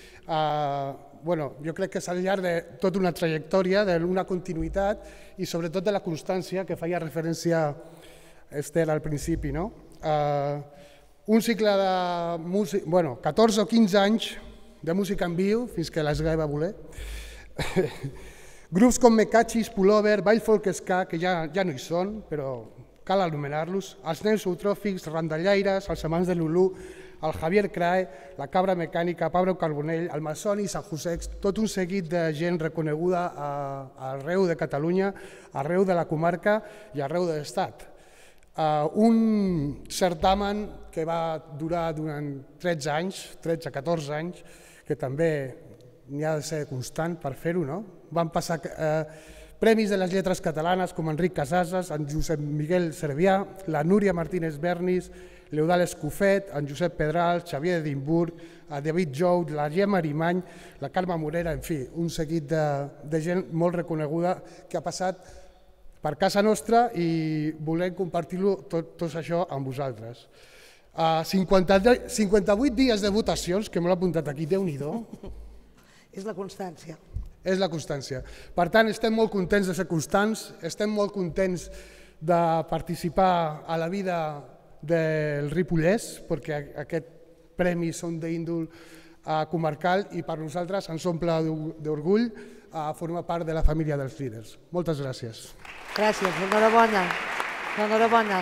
Jo crec que és al llarg de tota una trajectòria, d'una continuïtat i sobretot de la constància que feia referència Esther al principi. Un cicle de música, 14 o 15 anys de música en viu, fins que l'Esgai va voler. Grups com Mecachis, Pullover, Ball Folk Ska, que ja no hi són, però cal anomenar-los, els Nens Eutròfics, Randallaires, els Amants de Lulú, el Javier Crae, la Cabra Mecànica, Pablo Carbonell, el Massoni, Sant Josex, tot un seguit de gent reconeguda arreu de Catalunya, arreu de la comarca i arreu de l'Estat. Un certamen que va durar durant 13 anys, 13-14 anys, que també n'hi ha de ser constant per fer-ho, no? Van passar premis de les lletres catalanes com Enric Casases, en Josep Miguel Cervià, la Núria Martínez Bernis, l'Eudal Escofet, en Josep Pedral, Xavier Edimburg, David Jou, la Gemma Arimany, la Carme Morera, en fi, un seguit de gent molt reconeguda que ha passat per casa nostra i volem compartir-lo tot això amb vosaltres. 58 dies de votacions, que m'ho he apuntat aquí, Déu-n'hi-do. És la constància. És la constància. Per tant, estem molt contents de ser constants, estem molt contents de participar a la vida del Ripollès, perquè aquest premi són d'índol comarcal i per nosaltres ens omple d'orgull formar part de la família dels líders. Moltes gràcies. Gràcies, enhorabona. Enhorabona.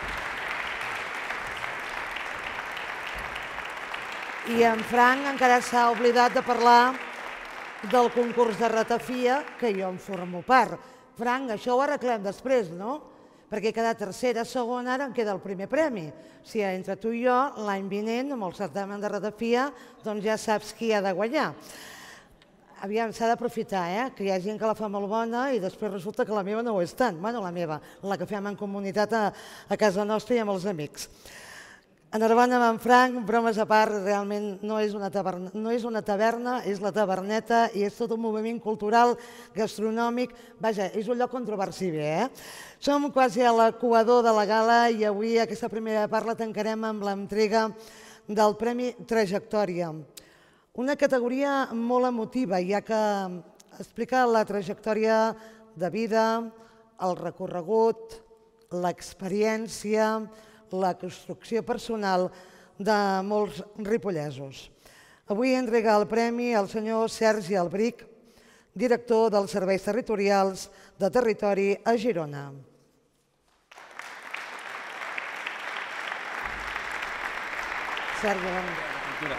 I en Frank encara s'ha oblidat de parlar del concurs de ratafia, que jo en formo part. Frank, això ho arreglem després, no? Perquè cada tercera, segona, ara en queda el primer premi. Si entre tu i jo, l'any vinent, amb el certamen de ratafia, doncs ja saps qui ha de guanyar. Aviam, s'ha d'aprofitar, que hi ha gent que la fa molt bona i després resulta que la meva no ho és tant. Bueno, la meva, la que fem en comunitat a casa nostra i amb els amics. Enhorabona amb en Frank, bromes a part, realment no és una taverna, és la taverneta i és tot un moviment cultural, gastronòmic, vaja, és un lloc on trobar-s'hi bé. Som quasi a l'equador de la gala i avui aquesta primera part la tancarem amb l'entrega del Premi Trajectòria. Una categoria molt emotiva, ja que explica la trajectòria de vida, el recorregut, l'experiència, la construcció personal de molts ripollesos. Avui entrega el premi al senyor Sergi Albric, director dels Serveis Territorials de Territori a Girona. Sergi, bon dia.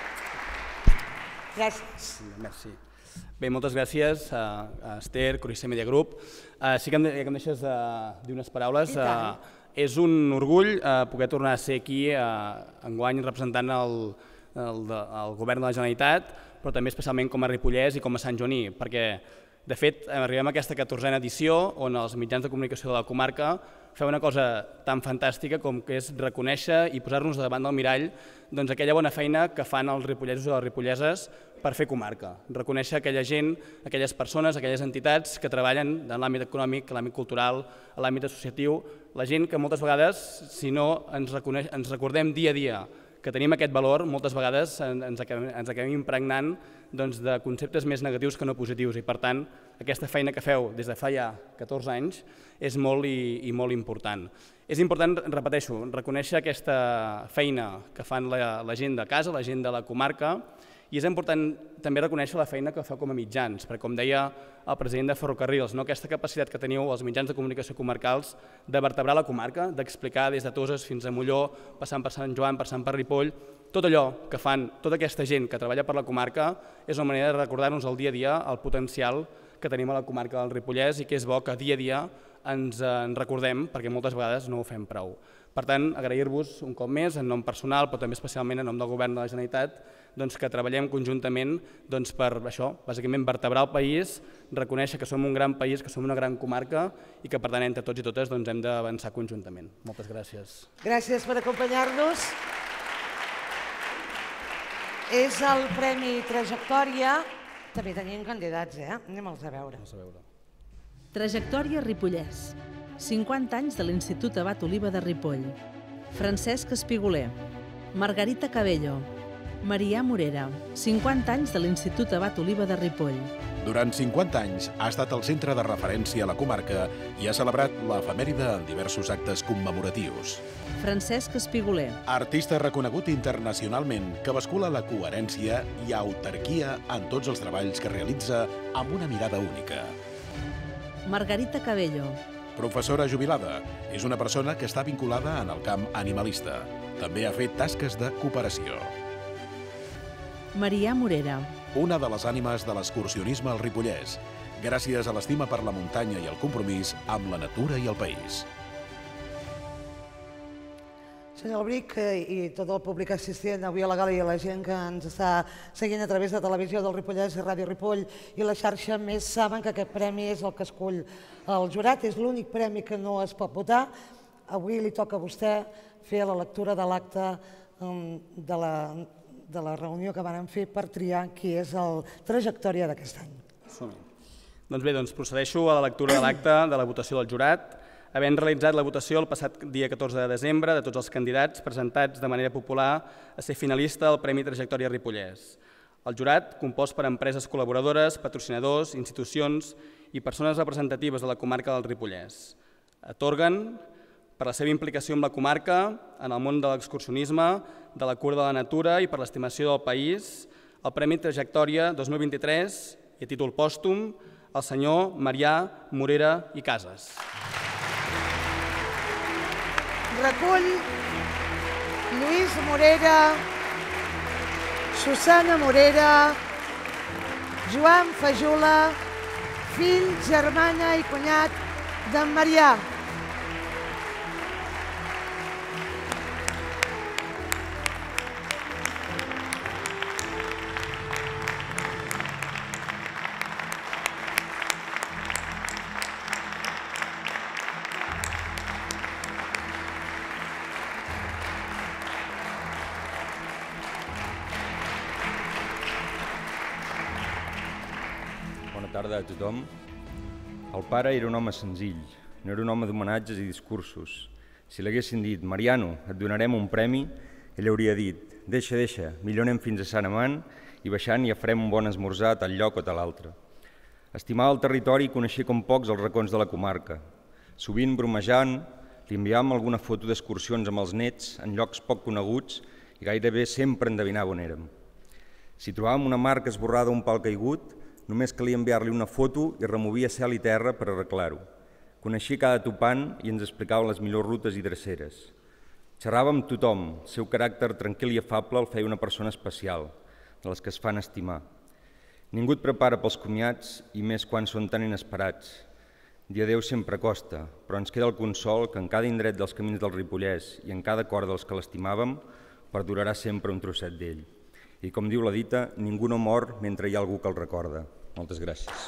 Gràcies. Merci. Bé, moltes gràcies a Esther, Corissa Media Group. Sí que em deixes dir unes paraules. És un orgull poder tornar a ser aquí enguany representant el govern de la Generalitat, però també especialment com a ripollès i com a santjoaní, perquè de fet arribem a aquesta 14a edició on els mitjans de comunicació de la comarca feu una cosa tan fantàstica com que és reconèixer i posar-nos davant del mirall aquella bona feina que fan els ripollesos i les ripolleses per fer comarca. Reconèixer aquella gent, aquelles persones, aquelles entitats que treballen en l'àmbit econòmic, l'àmbit cultural, l'àmbit associatiu, la gent que moltes vegades, si no ens recordem dia a dia que tenim aquest valor, moltes vegades ens acabem impregnant de conceptes més negatius que no positius i per tant aquesta feina que feu des de fa ja 14 anys és molt i molt important. És important, repeteixo, reconèixer aquesta feina que fan la gent de casa, la gent de la comarca, i és important també reconèixer la feina que feu com a mitjans, perquè com deia el president de Ferrocarrils, aquesta capacitat que teniu els mitjans de comunicació comarcals de vertebrar la comarca, d'explicar des de Toses fins a Molló, passant per Sant Joan, passant per Ripoll, tot allò que fan tota aquesta gent que treballa per la comarca és una manera de recordar-nos el dia a dia el potencial que tenim a la comarca del Ripollès i que és bo que dia a dia ens en recordem perquè moltes vegades no ho fem prou. Per tant, agrair-vos un cop més, en nom personal, però també especialment en nom del Govern de la Generalitat, que treballem conjuntament per això, bàsicament vertebrar el país, reconèixer que som un gran país, que som una gran comarca i que per tant entre tots i totes hem d'avançar conjuntament. Moltes gràcies. Gràcies per acompanyar-nos. És el Premi Trajectòria. També tenim candidats, anem-los a veure. Trajectòria Ripollès. 50 anys de l'Institut Abat Oliva de Ripoll. Francesc Espigoler. Margarita Cabello. Marià Morera. 50 anys de l'Institut Abat Oliva de Ripoll. Durant 50 anys ha estat el centre de referència a la comarca i ha celebrat l'efemèride en diversos actes commemoratius. Francesc Espigoler. Artista reconegut internacionalment que bascula la coherència i autarquia en tots els treballs que realitza amb una mirada única. Margarita Cabello. Professora jubilada, és una persona que està vinculada en el camp animalista. També ha fet tasques de cooperació. Marià Morera. Una de les ànimes de l'excursionisme al Ripollès, gràcies a l'estima per la muntanya i el compromís amb la natura i el país. Senyor Albric i tot el públic assistent avui a la gala i la gent que ens està seguint a través de Televisió del Ripollès i Ràdio Ripoll i la xarxa més saben que aquest premi és el que escull el jurat, és l'únic premi que no es pot votar. Avui li toca a vostè fer la lectura de l'acte de la reunió que vam fer per triar qui és el trajectòria d'aquest any. Doncs bé, procedeixo a la lectura de l'acte de la votació del jurat. havent realitzat la votació el passat dia 14 de desembre de tots els candidats presentats de manera popular a ser finalista del Premi Trajectòria Ripollès. El jurat, compost per empreses col·laboradores, patrocinadors, institucions i persones representatives de la comarca del Ripollès, atorguen, per la seva implicació amb la comarca, en el món de l'excursionisme, de la cura de la natura i per l'estimació del país, el Premi Trajectòria 2023 i a títol pòstum al senyor Marià Morera i Casas. Recull Lluís Morera, Susana Morera, Joan Fajula, fill, germana i cunyat d'en Marià. Bona tarda a tothom. El pare era un home senzill, no era un home d'homenatges i discursos. Si l'haguessin dit, Mariano, et donarem un premi, ell hauria dit, deixa, millor anem fins a Sant Amant i baixant ja farem un bon esmorzar a tal lloc o tal altre. Estimava el territori i coneixia com pocs els racons de la comarca. Sovint, bromejant, li enviàvem alguna foto d'excursions amb els nets en llocs poc coneguts i gairebé sempre endevinava on érem. Si trobàvem una marca esborrada o un pal caigut, només calia enviar-li una foto i removia cel i terra per arreglar-ho. Coneixia cada topant i ens explicava les millors rutes i dreceres. Xerrava amb tothom, el seu caràcter tranquil i afable el feia una persona especial, de les que es fan estimar. Ningú et prepara pels comiats i més quan són tan inesperats. Dir adéu sempre costa, però ens queda el consol que en cada indret dels camins del Ripollès i en cada cor dels que l'estimàvem perdurarà sempre un trosset d'ell. I com diu la dita, ningú no mor mentre hi ha algú que el recorda. Moltes gràcies.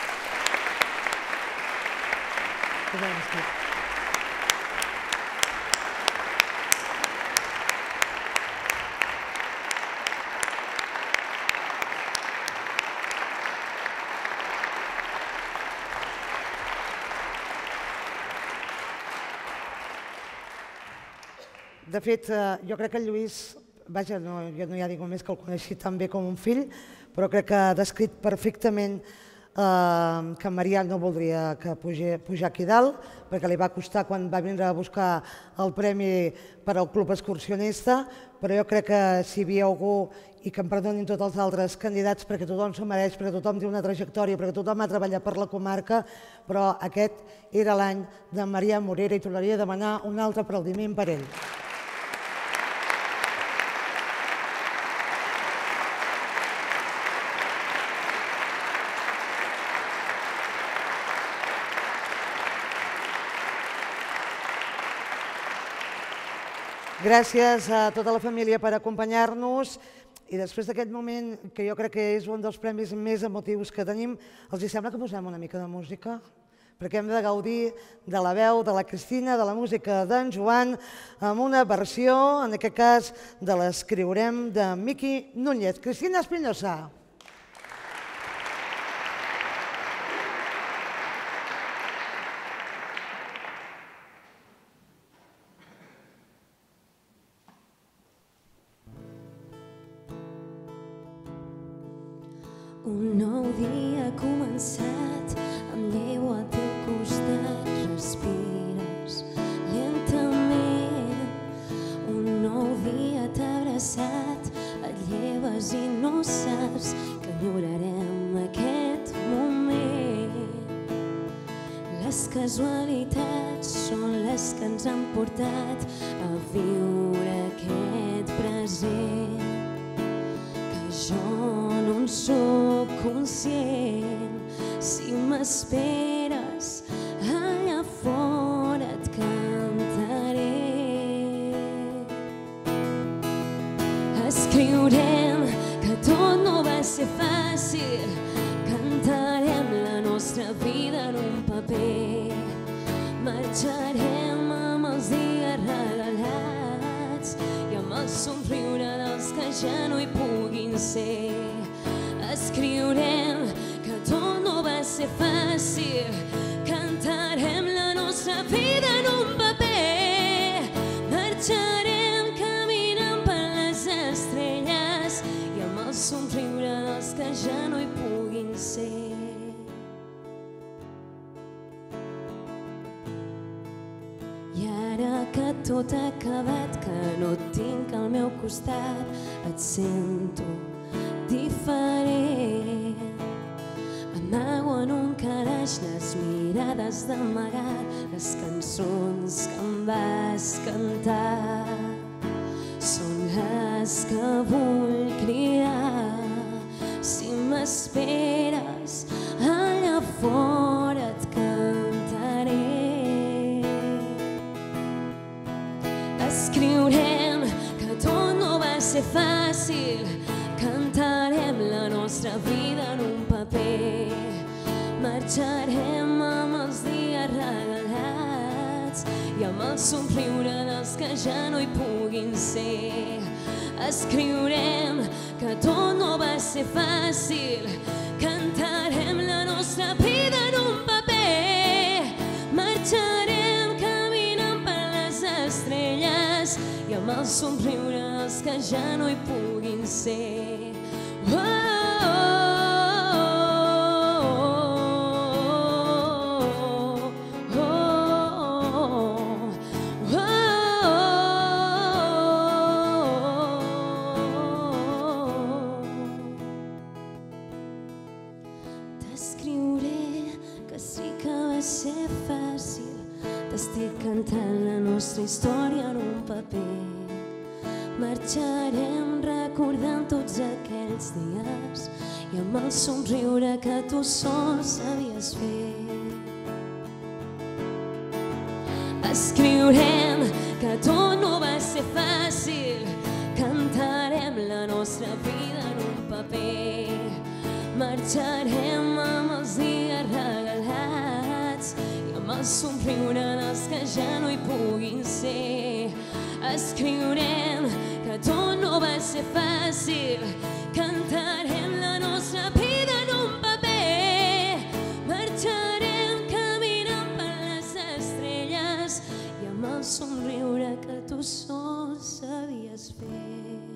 De fet, jo crec que el Lluís, vaja, jo no hi ha ningú més que el coneixi tan bé com un fill, però crec que ha descrit perfectament que en Marià no voldria que pujar aquí dalt, perquè li va costar quan va vindre a buscar el premi per al Club Excursionista, però jo crec que si hi havia algú, i que em perdonin tots els altres candidats, perquè tothom s'ho mereix, perquè tothom té una trajectòria, perquè tothom ha treballat per la comarca, però aquest era l'any de Marià Morera i tornaria a demanar un altre aplaudiment per ell. Gràcies a tota la família per acompanyar-nos i després d'aquest moment, que jo crec que és un dels premis més emotius que tenim, els sembla que posem una mica de música? Perquè hem de gaudir de la veu de la Cristina, de la música d'en Joan, amb una versió, en aquest cas, de l'Escriurem de Miqui Núñez. Cristina Espinosa. Un nou dia ha començat, amb lleu al teu costat, respires lentament. Un nou dia t'ha abraçat, et lleves i no saps que enyorarem aquest moment. Les casualitats són les que ens han portat a viure aquest present. Jo no en soc conscient, si m'esperes allà fora et cantaré. Escriurem que tot no va ser fàcil, cantarem la nostra vida en un paper, marxarem amb els dies regalats i amb el somriure dels que ja no hi puguin ser. Escriurem que tot no va ser fàcil, cantarem la nostra vida en un paper. Marxarem caminant per les estrelles i amb el somriure dels que ja no hi puguin ser. I ara que tot ha acabat, que no et tinc al meu costat, et sento diferent. Amago en un calaix les mirades d'amagat, les cançons que em vas cantar. Són les que vull cridar. Si m'esperes allà fora et cantaré. Escriurem que tot no va ser fàcil, cantarem la nostra vida en un paper. Marxarem amb els dies regalats i amb el somriure dels que ja no hi puguin ser. Escriurem que tot no va ser fàcil, cantarem la nostra vida en un paper. Marxarem caminant per les estrelles i amb el somriure dels que ja no hi puguin ser. T'escriuré que sí que va ser fàcil, t'estic cantant la nostra història en un paper. Marxarem recordant tots aquells dies i amb el somriure que tu sol sabies fer. Escriurem que tot no va ser fàcil, cantarem la nostra vida en un paper. Marxarem amb els dies regalats i amb el somriure dels que ja no hi puguin ser. Escriurem que tot no va ser fàcil, cantarem la nostra vida en un paper. Marxarem caminant per les estrelles i amb el somriure que tu sol sabies fer.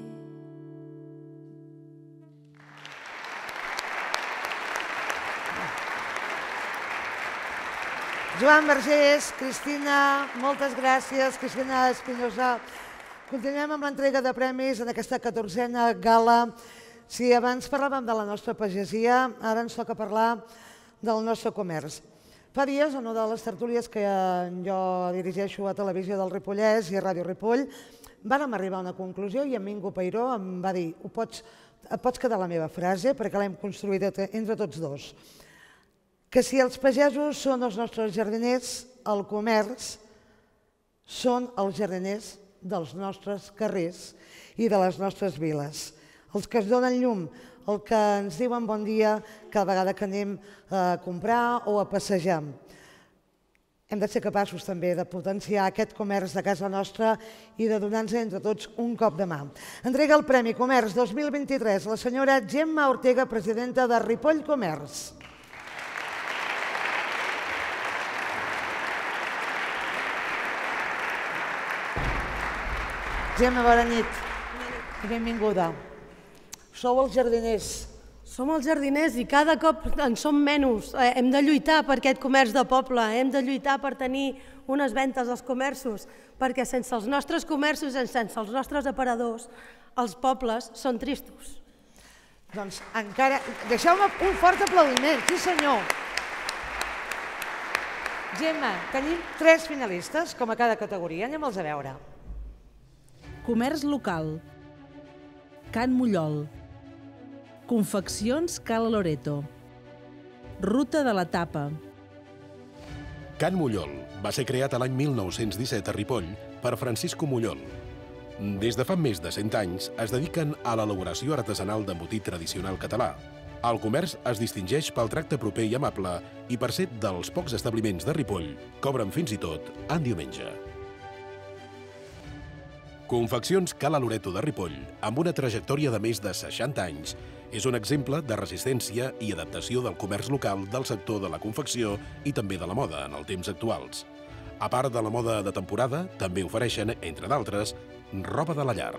Joan Vergés, Cristina, moltes gràcies. Cristina Espinosa. Continuem amb l'entrega de premis en aquesta 14a gala. Si abans parlàvem de la nostra pagesia, ara ens toca parlar del nostre comerç. Fa dies, en una de les tertúlies que jo dirigeixo a Televisió del Ripollès i a Ràdio Ripoll, vàrem arribar a una conclusió i en Mingo Peiró em va dir et pots quedar la meva frase perquè l'hem construïda entre tots dos. Que si els pagesos són els nostres jardiners, el comerç són els jardiners dels nostres carrers i de les nostres viles. Els que ens donen llum, els que ens diuen bon dia cada vegada que anem a comprar o a passejar. Hem de ser capaços també de potenciar aquest comerç de casa nostra i de donar-nos entre tots un cop de mà. Entrega el Premi Comerç 2023 la senyora Gemma Ortega, presidenta de Ripoll Comerç. Gemma, bona nit i benvinguda. Sou els jardiners. Som els jardiners i cada cop en som menys. Hem de lluitar per aquest comerç de poble, hem de lluitar per tenir unes ventes als comerços, perquè sense els nostres comerços i sense els nostres aparadors, els pobles són tristos. Doncs encara... Deixeu-me un fort aplaudiment, sí senyor. Gemma, tenim 3 finalistes, com a cada categoria. Anem-los a veure. Comerç local. Can Mollol. Confeccions Cala Loreto. Ruta de la Tapa. Can Mollol va ser creat l'any 1917 a Ripoll per Francisco Mollol. Des de fa més de 100 anys es dediquen a l'elaboració artesanal d'embotit tradicional català. El comerç es distingeix pel tracte proper i amable i per ser dels pocs establiments de Ripoll que obren fins i tot en diumenge. Confeccions Cala Loreto de Ripoll, amb una trajectòria de més de 60 anys, és un exemple de resistència i adaptació del comerç local del sector de la confecció i també de la moda en els temps actuals. A part de la moda de temporada, també ofereixen, entre d'altres, roba de la llar.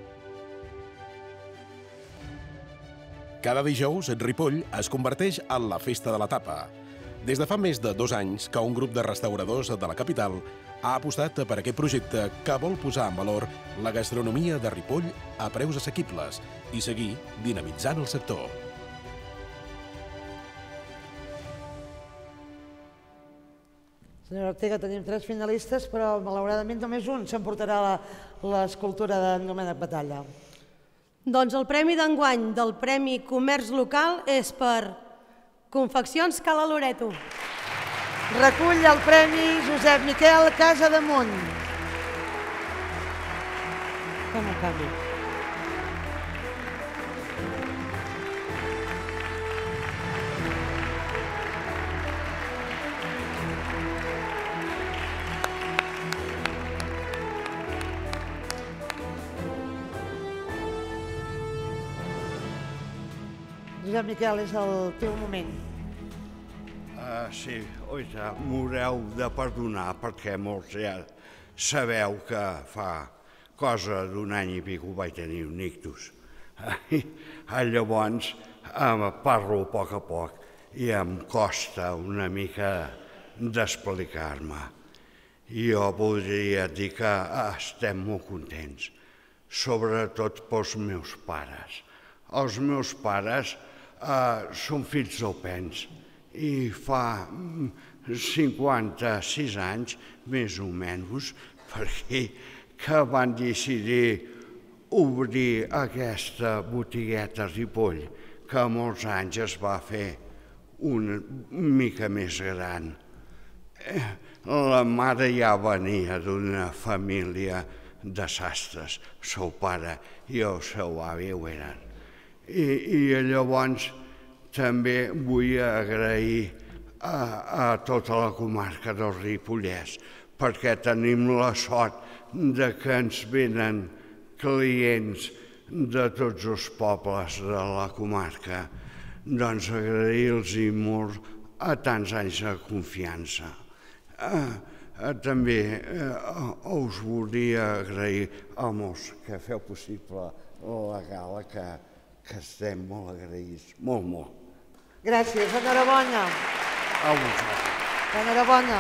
Cada dijous, Ripoll es converteix en la festa de la tapa. Des de fa més de 2 anys que un grup de restauradors de la capital ha apostat per aquest projecte que vol posar en valor la gastronomia de Ripoll a preus assequibles i seguir dinamitzant el sector. Senyora Ortega, tenim 3 finalistes, però malauradament només un s'emportarà l'escultura d'en Domènec Batalla. Doncs el premi d'enguany del Premi Comerç Local és per Confeccions Cala Loreto. Recull el premi Josep Miquel Casademunt. Com un canvi. Josep Miquel, és el teu moment. Sí, oita, m'haureu de perdonar perquè molts ja sabeu que fa cosa d'1 any i pico vaig tenir un ictus. Llavors parlo a poc i em costa una mica d'explicar-me. Jo podria dir que estem molt contents, sobretot pels meus pares. Els meus pares són fills del Pens i fa 56 anys, més o menys, perquè que van decidir obrir aquesta botigueta a Ripoll, que molts anys es va fer una mica més gran. La mare ja venia d'una família de sastres, el seu pare i el seu avi ho eren. I llavors també vull agrair a tota la comarca del Ripollès, perquè tenim la sort que ens venen clients de tots els pobles de la comarca. Doncs agrair-los molt a tants anys de confiança. També us volia agrair a molts que feu possible la gala, que estem molt agraïts, molt, molt. Gràcies, enhorabona. A vosaltres. Enhorabona.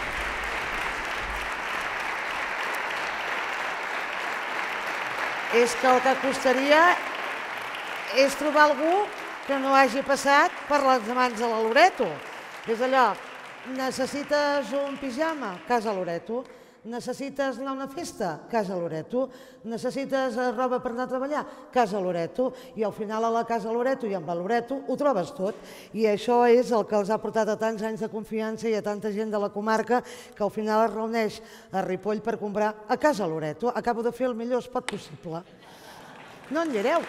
És que el que costaria és trobar algú que no hagi passat per les mans de la Loreto. És allò, necessites un pijama? Casa Loreto. Necessites anar a una festa? Casa Loreto. Necessites roba per anar a treballar? Casa Loreto. I al final a la Casa Loreto i amb la Loreto ho trobes tot. I això és el que els ha portat a tants anys de confiança i a tanta gent de la comarca que al final es reuneix a Ripoll per comprar a Casa Loreto. Acabo de fer el millor spot possible. No en direu.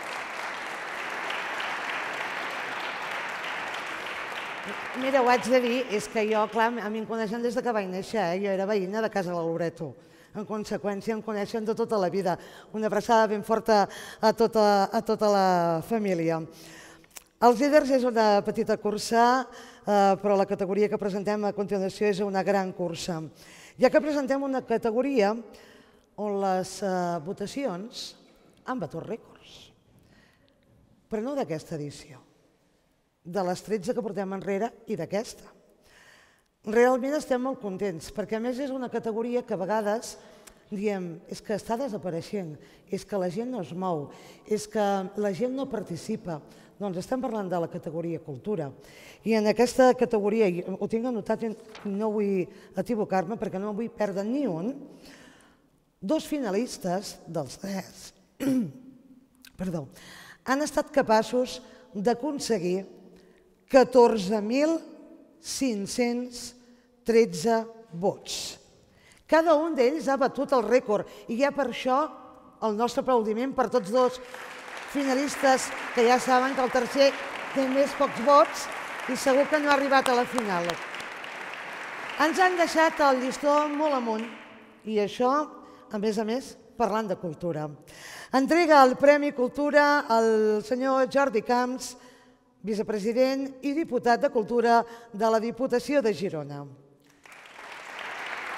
Mira, ho haig de dir, és que jo, clar, a mi em coneixen des que vaig néixer, jo era veïna de Casa la Loreto. En conseqüència, em coneixen de tota la vida. Una abraçada ben forta a tota la família. Els líders és una petita cursa, però la categoria que presentem a continuació és una gran cursa. Ja que presentem una categoria on les votacions han batut rècords, però no d'aquesta edició, de les 13 que portem enrere i d'aquesta. Realment estem molt contents, perquè a més és una categoria que a vegades diem és que està desapareixent, és que la gent no es mou, és que la gent no participa. Doncs estem parlant de la categoria cultura. I en aquesta categoria, i ho tinc anotat, no vull equivocar-me perquè no vull perdre ni un, 2 finalistes dels 3 han estat capaços d'aconseguir 14.513 vots. Cada un d'ells ha batut el rècord i ja per això el nostre aplaudiment per tots 2 finalistes que ja saben que el tercer té més pocs vots i segur que no ha arribat a la final. Ens han deixat el llistó molt amunt i això, a més, parlant de cultura. Entrega el Premi Cultura al senyor Jordi Camps, vicepresident i diputat de Cultura de la Diputació de Girona.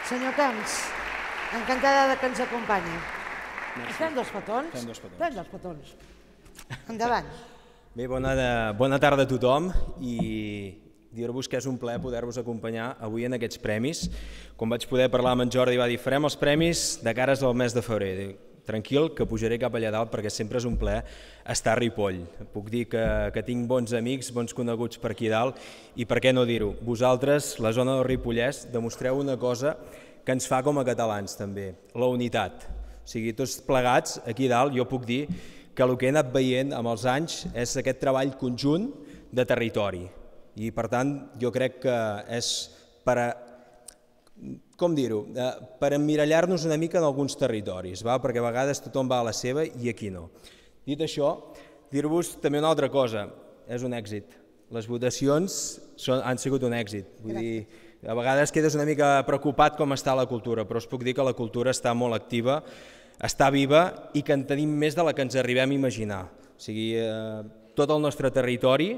Senyor Camps, encantada que ens acompanyi. Fem dos petons? Fem dos petons. Endavant. Bé, bona tarda a tothom i dir-vos que és un plaer poder-vos acompanyar avui en aquests premis. Com vaig poder parlar amb en Jordi, va dir, farem els premis de cares al mes de febrer. Tranquil, que pujaré cap allà dalt perquè sempre és un plaer estar a Ripoll. Puc dir que tinc bons amics, bons coneguts per aquí dalt i per què no dir-ho? Vosaltres, la zona del Ripollès, demostreu una cosa que ens fa com a catalans també, la unitat. O sigui, tots plegats aquí dalt, jo puc dir que el que he anat veient amb els anys és aquest treball conjunt de territori. I per tant, jo crec que és per com dir-ho, per emmirallar-nos una mica en alguns territoris, perquè a vegades tothom va a la seva i aquí no. Dit això, dir-vos també una altra cosa, és un èxit. Les votacions han sigut un èxit. Vull dir, a vegades quedes una mica preocupat com està la cultura, però us puc dir que la cultura està molt activa, està viva i que en tenim més de la que ens arribem a imaginar. O sigui, tot el nostre territori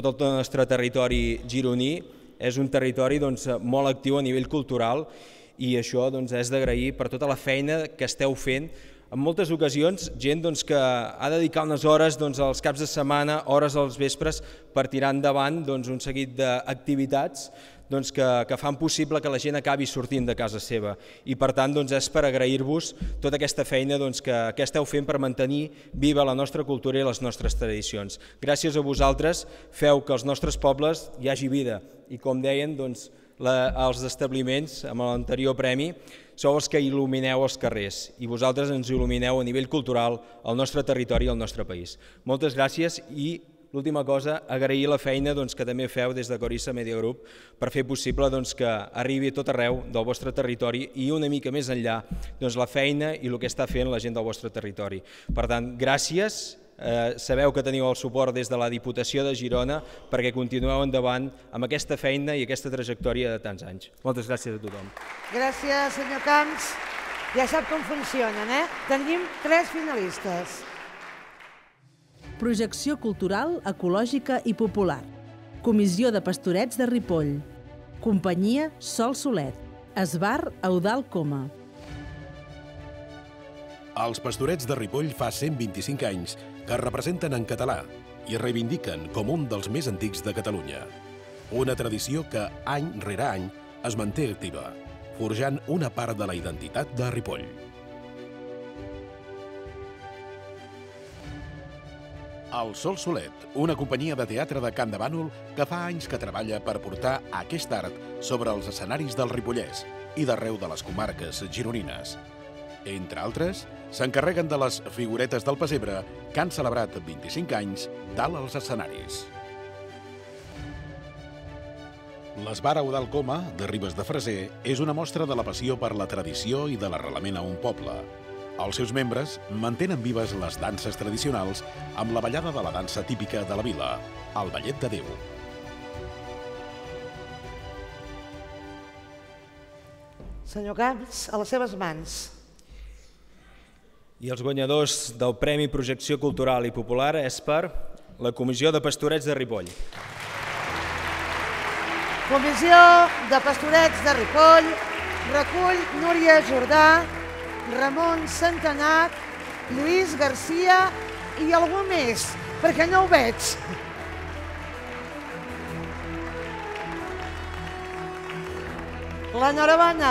gironí, és un territori molt actiu a nivell cultural i això és d'agrair per tota la feina que esteu fent. En moltes ocasions, gent que ha de dedicar unes hores als caps de setmana, hores als vespres, per tirar endavant un seguit d'activitats que fan possible que la gent acabi sortint de casa seva. I per tant és per agrair-vos tota aquesta feina que esteu fent per mantenir viva la nostra cultura i les nostres tradicions. Gràcies a vosaltres feu que als nostres pobles hi hagi vida i com deien els establiments amb l'anterior premi sou els que il·lumineu els carrers i vosaltres ens il·lumineu a nivell cultural el nostre territori i el nostre país. Moltes gràcies i l'última cosa, agrair la feina que també feu des de Corissa Media Group per fer possible que arribi a tot arreu del vostre territori i una mica més enllà la feina i el que està fent la gent del vostre territori. Per tant, gràcies. Sabeu que teniu el suport des de la Diputació de Girona perquè continueu endavant amb aquesta feina i aquesta trajectòria de tants anys. Moltes gràcies a tothom. Gràcies, senyor Camps. Ja sap com funcionen, eh? Tenim 3 finalistes. Projecció cultural, ecològica i popular. Comissió de Pastorets de Ripoll. Companyia Sol Solet. Esbar Eudald Coma. Els Pastorets de Ripoll fa 125 anys que es representen en català i es reivindiquen com un dels més antics de Catalunya. Una tradició que any rere any es manté activa, forjant una part de la identitat de Ripoll. El Sol Solet, una companyia de teatre de Can de Bànol que fa anys que treballa per portar aquest art sobre els escenaris del Ripollès i d'arreu de les comarques gironines. Entre altres, s'encarreguen de les figuretes del pessebre que han celebrat 25 anys dalt als escenaris. L'Esbar Eudald Coma, de Ribes de Freser, és una mostra de la passió per la tradició i de l'arrelament a un poble. Els seus membres mantenen vives les danses tradicionals amb la ballada de la dansa típica de la vila, el Ballet de Déu. Senyor Camps, a les seves mans. I els guanyadors del Premi Projecció Cultural i Popular és per la Comissió de Pastorets de Ripoll. Comissió de Pastorets de Ripoll, recull Núria Jordà, Ramon Centenat, Lluís Garcia i algú més, perquè no ho veig. L'enhorabona.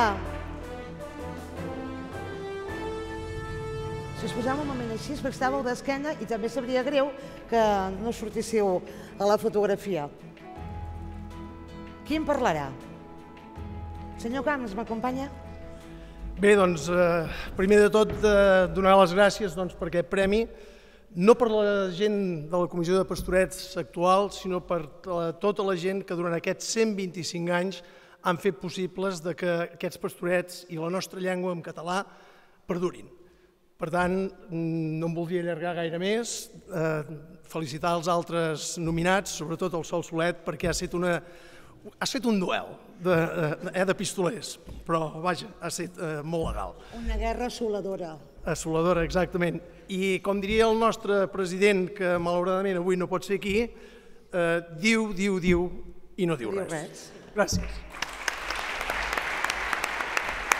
Si us posem un moment així, perquè estàveu d'esquena i també sabria greu que no sortíssiu a la fotografia. Qui en parlarà? Senyor Camps, m'acompanya? Bé, doncs, primer de tot, donar les gràcies per aquest premi, no per la gent de la Comissió de Pastorets actual, sinó per tota la gent que durant aquests 125 anys han fet possibles que aquests pastorets i la nostra llengua en català perdurin. Per tant, no em voldria allargar gaire més, felicitar els altres nominats, sobretot el Sol Solet, perquè ha estat un duel de pistolers, però vaja, ha estat molt legal. Una guerra assoladora. Assoladora, exactament. I com diria el nostre president, que malauradament avui no pot ser aquí, diu i no diu res. Gràcies.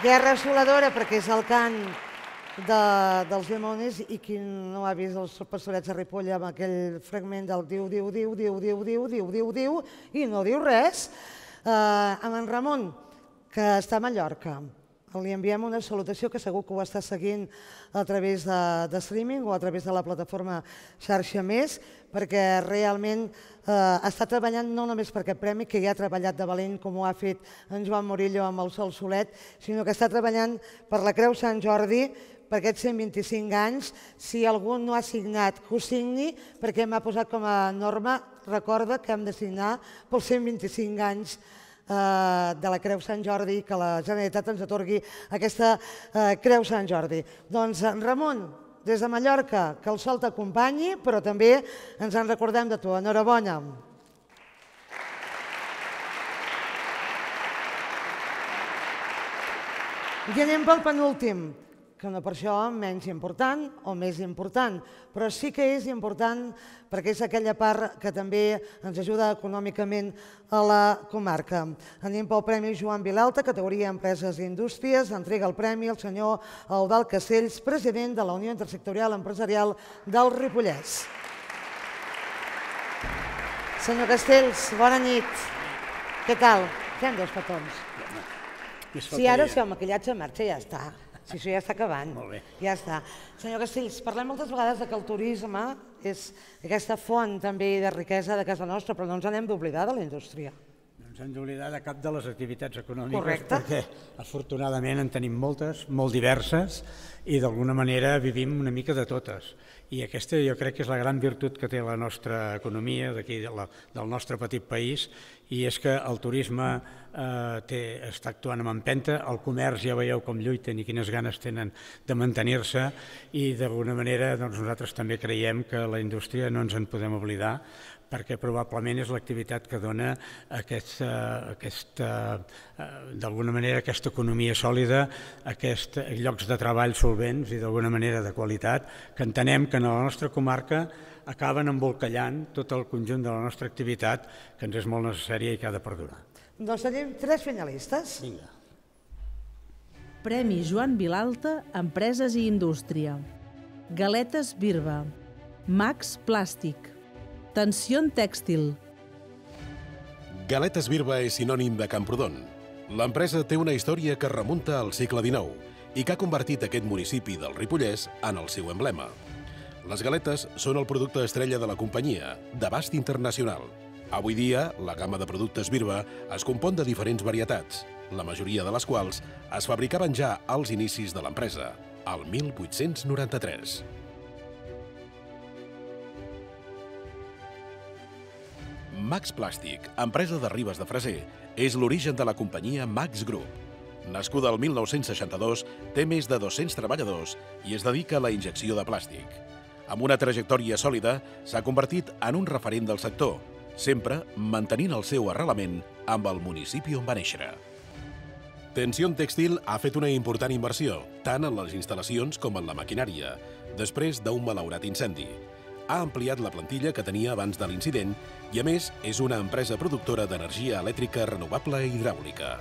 Guerra Assoladora, perquè és el cant dels dimonis, i qui no ha vist els Pastorets de Ripoll amb aquell fragment del diu, diu, diu, diu, diu, diu, diu, diu, diu, i no diu res, amb en Ramon, que està a Mallorca. Li enviem una salutació, que segur que ho està seguint a través de streaming o a través de la plataforma Xarxa Més, perquè realment està treballant no només per aquest premi, que ja ha treballat de valent com ho ha fet en Joan Murillo amb el Sol Solet, sinó que està treballant per la Creu Sant Jordi, per aquests 125 anys. Si algú no ha signat, que ho signi, perquè m'ha posat com a norma, recorda que hem de signar pels 125 anys de la Creu Sant Jordi, que la Generalitat ens atorgui aquesta Creu Sant Jordi. Doncs, Ramon, des de Mallorca, que el sol t'acompanyi, però també ens en recordem de tu. Enhorabona. I anem pel penúltim, que no per això menys important o més important, però sí que és important perquè és aquella part que també ens ajuda econòmicament a la comarca. Anem pel Premi Joan Vilalta, categoria Empreses i Indústries. Entrega el premi al senyor Eudald Castells, president de la Unió Intersectorial Empresarial del Ripollès. Senyor Castells, bona nit. Què tal? Fem dos petons. Si ara el maquillatge marxa, ja està. Si això ja està acabant. Molt bé. Ja està. Senyor Castells, parlem moltes vegades que el turisme és aquesta font també de riquesa de casa nostra, però no ens n'hem d'oblidar de la indústria. No ens hem d'oblidar de cap de les activitats econòmiques, perquè afortunadament en tenim moltes, molt diverses, i d'alguna manera vivim una mica de totes. I aquesta jo crec que és la gran virtut que té la nostra economia, d'aquí del nostre petit país, i és que el turisme està actuant amb empenta, el comerç ja veieu com lluiten i quines ganes tenen de mantenir-se, i d'alguna manera nosaltres també creiem que la indústria no ens en podem oblidar, perquè probablement és l'activitat que dona d'alguna manera aquesta economia sòlida, aquests llocs de treball solvents i d'alguna manera de qualitat, que entenem que en la nostra comarca acaben embolcallant tot el conjunt de la nostra activitat, que ens és molt necessària i que ha de perdurar. Doncs tenim 3 finalistes. Vinga. Premi Joan Vilalta, Empreses i Indústria. Galetes Birba. Max Plàstic. Tensió Tèxtil. Galetes Birba és sinònim de Camprodon. L'empresa té una història que remunta al segle XIX i que ha convertit aquest municipi del Ripollès en el seu emblema. Les galetes són el producte estrella de la companyia, d'abast internacional. Avui dia, la gamma de productes Birba es compon de diferents varietats, la majoria de les quals es fabricaven ja als inicis de l'empresa, al 1893. Max Plàstic, empresa de Ribes de Freser, és l'origen de la companyia Max Group. Nascuda el 1962, té més de 200 treballadors i es dedica a la injecció de plàstic. Amb una trajectòria sòlida, s'ha convertit en un referent del sector, sempre mantenint el seu arrelament amb el municipi on va néixer. Tensió Tèxtil ha fet una important inversió, tant en les instal·lacions com en la maquinària, després d'un malaurat incendi. Ha ampliat la plantilla que tenia abans de l'incident i, a més, és una empresa productora d'energia elèctrica renovable i hidràulica.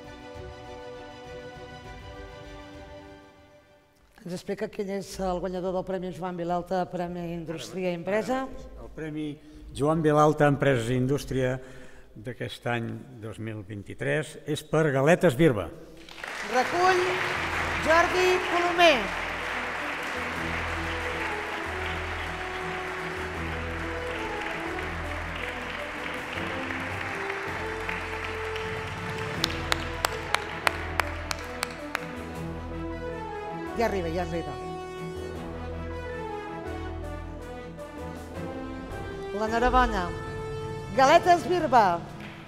Ens explica quin és el guanyador del Premi Joan Vilalta, Premi Indústria i Empresa. El Premi Joan Vilalta, Empreses i Indústria d'aquest any 2023 és per Galetes Birba. Recull Jordi Colomer. Ja arriba, ja arriba. L'enhorabona. Galetes Birba.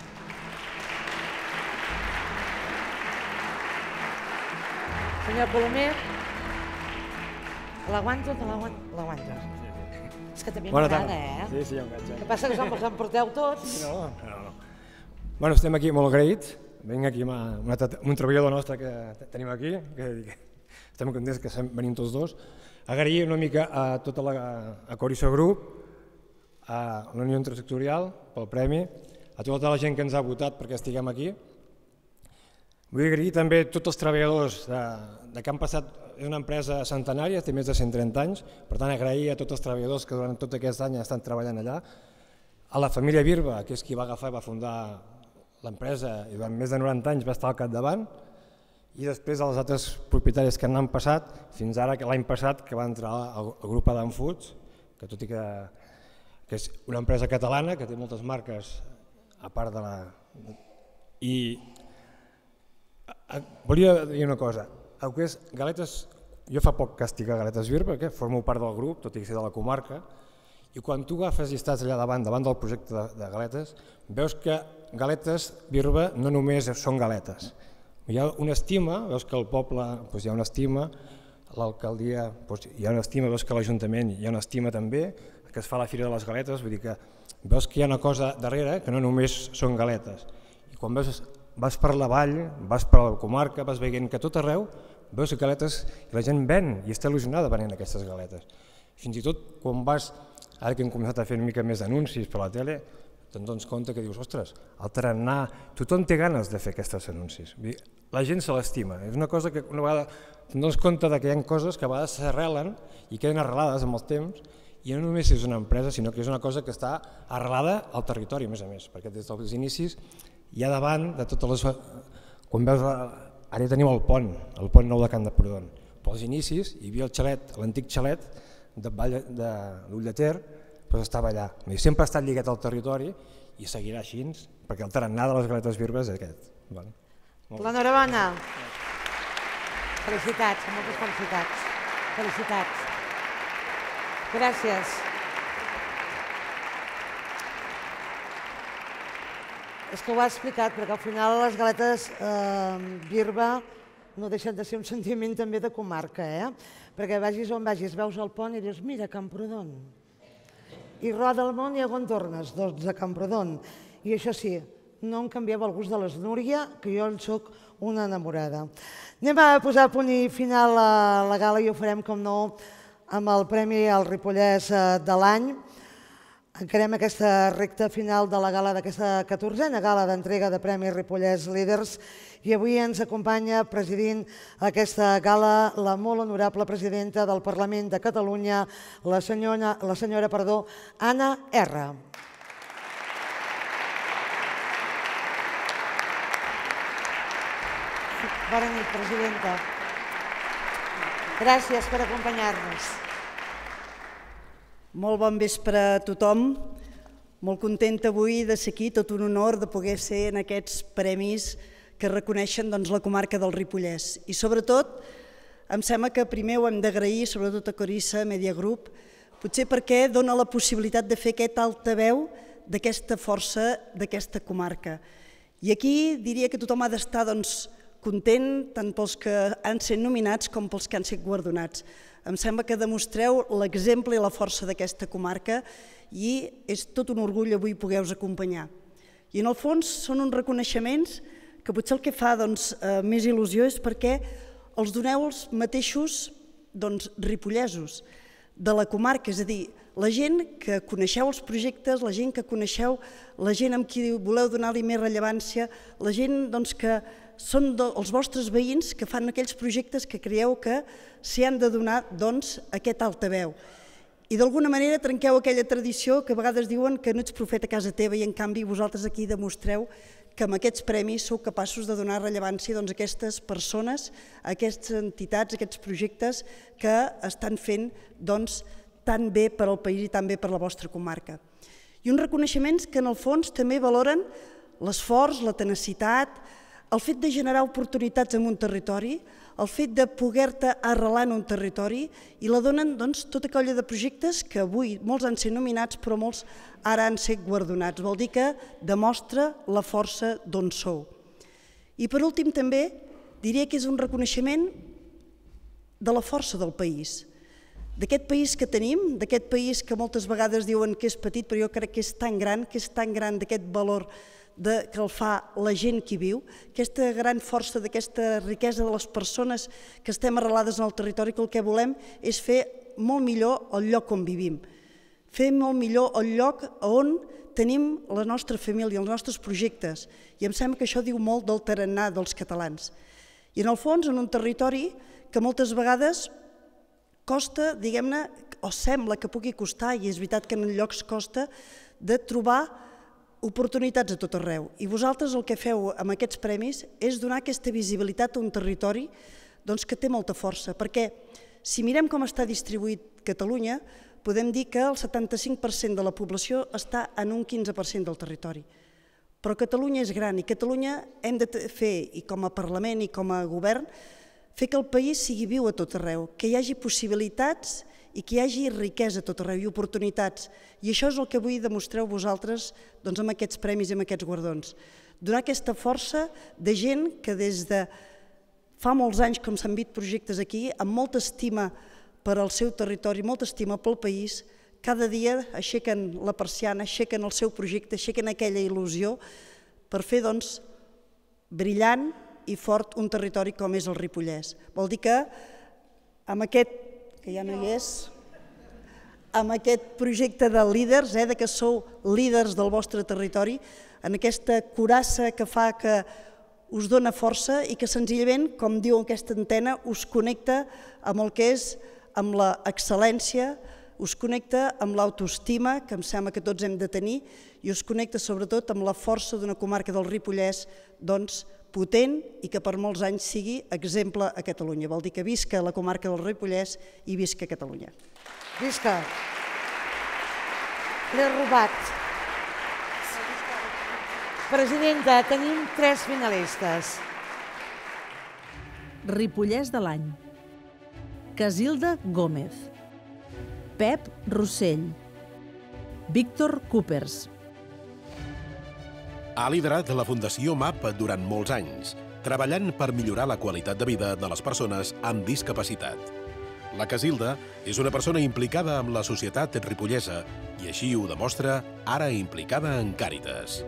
Senyor Colomer, l'aguanto o no l'aguanto? L'aguanto. És que també m'agrada, eh? Sí, ja ho veig. El que passa que us en porteu tots. No. Bueno, estem aquí molt agraïts. Vinc aquí amb un treballador nostre que tenim aquí, que estem contents que venim tots dos. Agrair una mica a tota la Corissa Group, a la Unió Intersectorial pel premi, a tota la gent que ens ha votat perquè estiguem aquí Vull agrair també a tots els treballadors que han passat, és una empresa centenària, té més de 130 anys, per tant agrair a tots els treballadors que durant tot aquest any estan treballant allà, a la família Birba, que és qui va agafar i va fundar l'empresa i durant més de 90 anys va estar al capdavant, i després als altres propietaris que n'han passat, fins ara l'any passat que va entrar al grup Adam Foods, que tot i que és una empresa catalana que té moltes marques a part de la... I volia dir una cosa, el que és Galetes, jo fa poc que estic a Galetes Birba, que formo part del grup, tot i que ser de la comarca, i quan tu agafes i estàs allà davant del projecte de Galetes, veus que Galetes Birba no només són galetes. Hi ha una estima, veus que al poble hi ha una estima, a l'alcaldia hi ha una estima, veus que a l'Ajuntament hi ha una estima també, que es fa la Fira de les Galetes, vull dir que veus que hi ha una cosa darrere que no només són galetes. I quan vas per la vall, vas per la comarca, vas veient que tot arreu veus galetes i la gent ven i està il·lusionada venent aquestes galetes. Fins i tot quan vas, ara que hem començat a fer una mica més d'anuncis per la tele, te'n dones compte que dius, ostres, al Tarannà, tothom té ganes de fer aquests anuncis. La gent se l'estima. És una cosa que una vegada te'n dones compte que hi ha coses que a vegades s'arrelen i queden arrelades amb el temps, i no només és una empresa, sinó que és una cosa que està arrelada al territori, a més, perquè des dels inicis hi ha davant de totes les... Quan veus, ara ja tenim el pont nou de Camprodon, però als inicis hi havia el xalet, l'antic xalet d'Ull de Ter, però estava allà. Sempre ha estat lligat al territori i seguirà així, perquè el tarannà de les Galetes Birba és aquest. L'enhorabona. Felicitats, moltes felicitats. Felicitats. Gràcies. És que ho ha explicat, perquè al final les Galetes Birba no deixen de ser un sentiment també de comarca, perquè vagis on vagis, veus el pont i dius, mira, Camprodon. I roda el món i on tornes? Doncs a Camprodon. I això sí, no em canviava el gust de les Núria, que jo en soc una enamorada. Anem a posar punt i final a la gala i ho farem, com no, amb el Premi al Ripollès de l'any. Encarem aquesta recta final de la gala d'aquesta 14a gala d'entrega de Premi Ripollès Líders i avui ens acompanya presidint aquesta gala la molt honorable presidenta del Parlament de Catalunya, la senyora Anna R. Bona nit, presidenta. Gràcies per acompanyar-nos. Molt bon vespre a tothom. Molt contenta avui de ser aquí, tot un honor de poder ser en aquests premis que reconeixen la comarca del Ripollès. I sobretot, em sembla que primer ho hem d'agrair, sobretot a Corissa Media Group, potser perquè dona la possibilitat de fer aquest altaveu d'aquesta força d'aquesta comarca. I aquí diria que tothom ha d'estar content, tant pels que han set nominats com pels que han set guardonats. Em sembla que demostreu l'exemple i la força d'aquesta comarca i és tot un orgull avui poder-vos acompanyar. I en el fons són uns reconeixements que potser el que fa més il·lusió és perquè els doneu els mateixos ripollesos de la comarca, és a dir, la gent que coneixeu els projectes, la gent que coneixeu, la gent amb qui voleu donar-li més rellevància, la gent que són els vostres veïns que fan aquells projectes que creieu que s'hi han de donar aquest altaveu. I d'alguna manera trenqueu aquella tradició que a vegades diuen que no ets profeta a casa teva i en canvi vosaltres aquí demostreu que amb aquests premis sou capaços de donar rellevància a aquestes persones, a aquestes entitats, a aquests projectes que estan fent tan bé per al país i tan bé per la vostra comarca. I uns reconeixements que en el fons també valoren l'esforç, la tenacitat, el fet de generar oportunitats en un territori, el fet de poder-te arrelar en un territori i la donen tota colla de projectes que avui molts han set nominats però molts ara han set guardonats. Vol dir que demostra la força d'on sou. I per últim també diria que és un reconeixement de la força del país, d'aquest país que tenim, d'aquest país que moltes vegades diuen que és petit però jo crec que és tan gran d'aquest valor que el fa la gent que hi viu, aquesta gran força d'aquesta riquesa de les persones que estem arrelades en el territori, que el que volem és fer molt millor el lloc on vivim, fer molt millor el lloc on tenim la nostra família, els nostres projectes, i em sembla que això diu molt del tarannà dels catalans. I en el fons, en un territori que moltes vegades costa, diguem-ne, o sembla que pugui costar, i és veritat que en llocs costa, de trobar oportunitats a tot arreu. I vosaltres el que feu amb aquests premis és donar aquesta visibilitat a un territori que té molta força, perquè si mirem com està distribuït Catalunya, podem dir que el 75% de la població està en un 15% del territori. Però Catalunya és gran i Catalunya hem de fer, i com a Parlament i com a govern, fer que el país sigui viu a tot arreu, que hi hagi possibilitats i que hi hagi riquesa a tot arreu i oportunitats. I això és el que avui demostreu vosaltres amb aquests premis i amb aquests guardons. Donar aquesta força de gent que des de fa molts anys, com s'han vist projectes aquí, amb molta estima per al seu territori, molta estima pel país, cada dia aixequen la persiana, aixequen el seu projecte, aixequen aquella il·lusió per fer brillant i fort un territori com és el Ripollès. Vol dir que amb aquest, que ja no hi és, amb aquest projecte de líders, que sou líders del vostre territori, en aquesta coraça que fa que us dona força i que senzillament, com diu aquesta antena, us connecta amb el que és amb l'excel·lència, us connecta amb l'autoestima, que em sembla que tots hem de tenir, i us connecta sobretot amb la força d'una comarca del Ripollès potent i que per molts anys sigui exemple a Catalunya. Vol dir que visca la comarca del Ripollès i visca Catalunya. Visca. L'he robat. Presidenta, tenim 3 finalistes. Ripollès de l'any. Casilda Gómez. Pep Rossell. Víctor Coopers. Ha liderat la Fundació MAP durant molts anys, treballant per millorar la qualitat de vida de les persones amb discapacitat. La Casilda és una persona implicada amb la societat ripollesa i així ho demostra ara implicada en Càritas.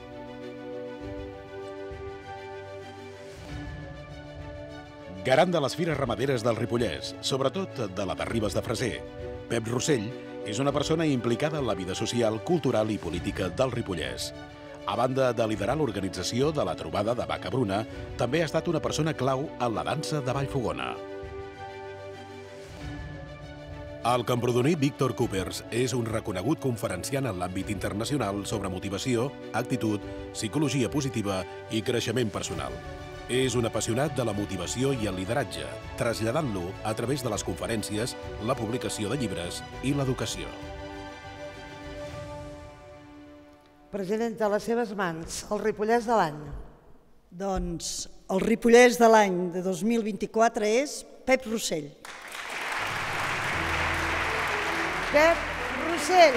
Garant de les fires ramaderes del Ripollès, sobretot de la de Ribes de Freser, Pep Rossell és una persona implicada en la vida social, cultural i política del Ripollès. A banda de liderar l'organització de la trobada de Vaca Bruna, també ha estat una persona clau en la dansa de Vallfogona. El camprodoní Víctor Coopers és un reconegut conferenciant en l'àmbit internacional sobre motivació, actitud, psicologia positiva i creixement personal. És un apassionat de la motivació i el lideratge, traslladant-lo a través de les conferències, la publicació de llibres i l'educació. Presidenta, a les seves mans, el Ripollès de l'any. Doncs el Ripollès de l'any de 2024 és Pep Rossell. Pep Rossell.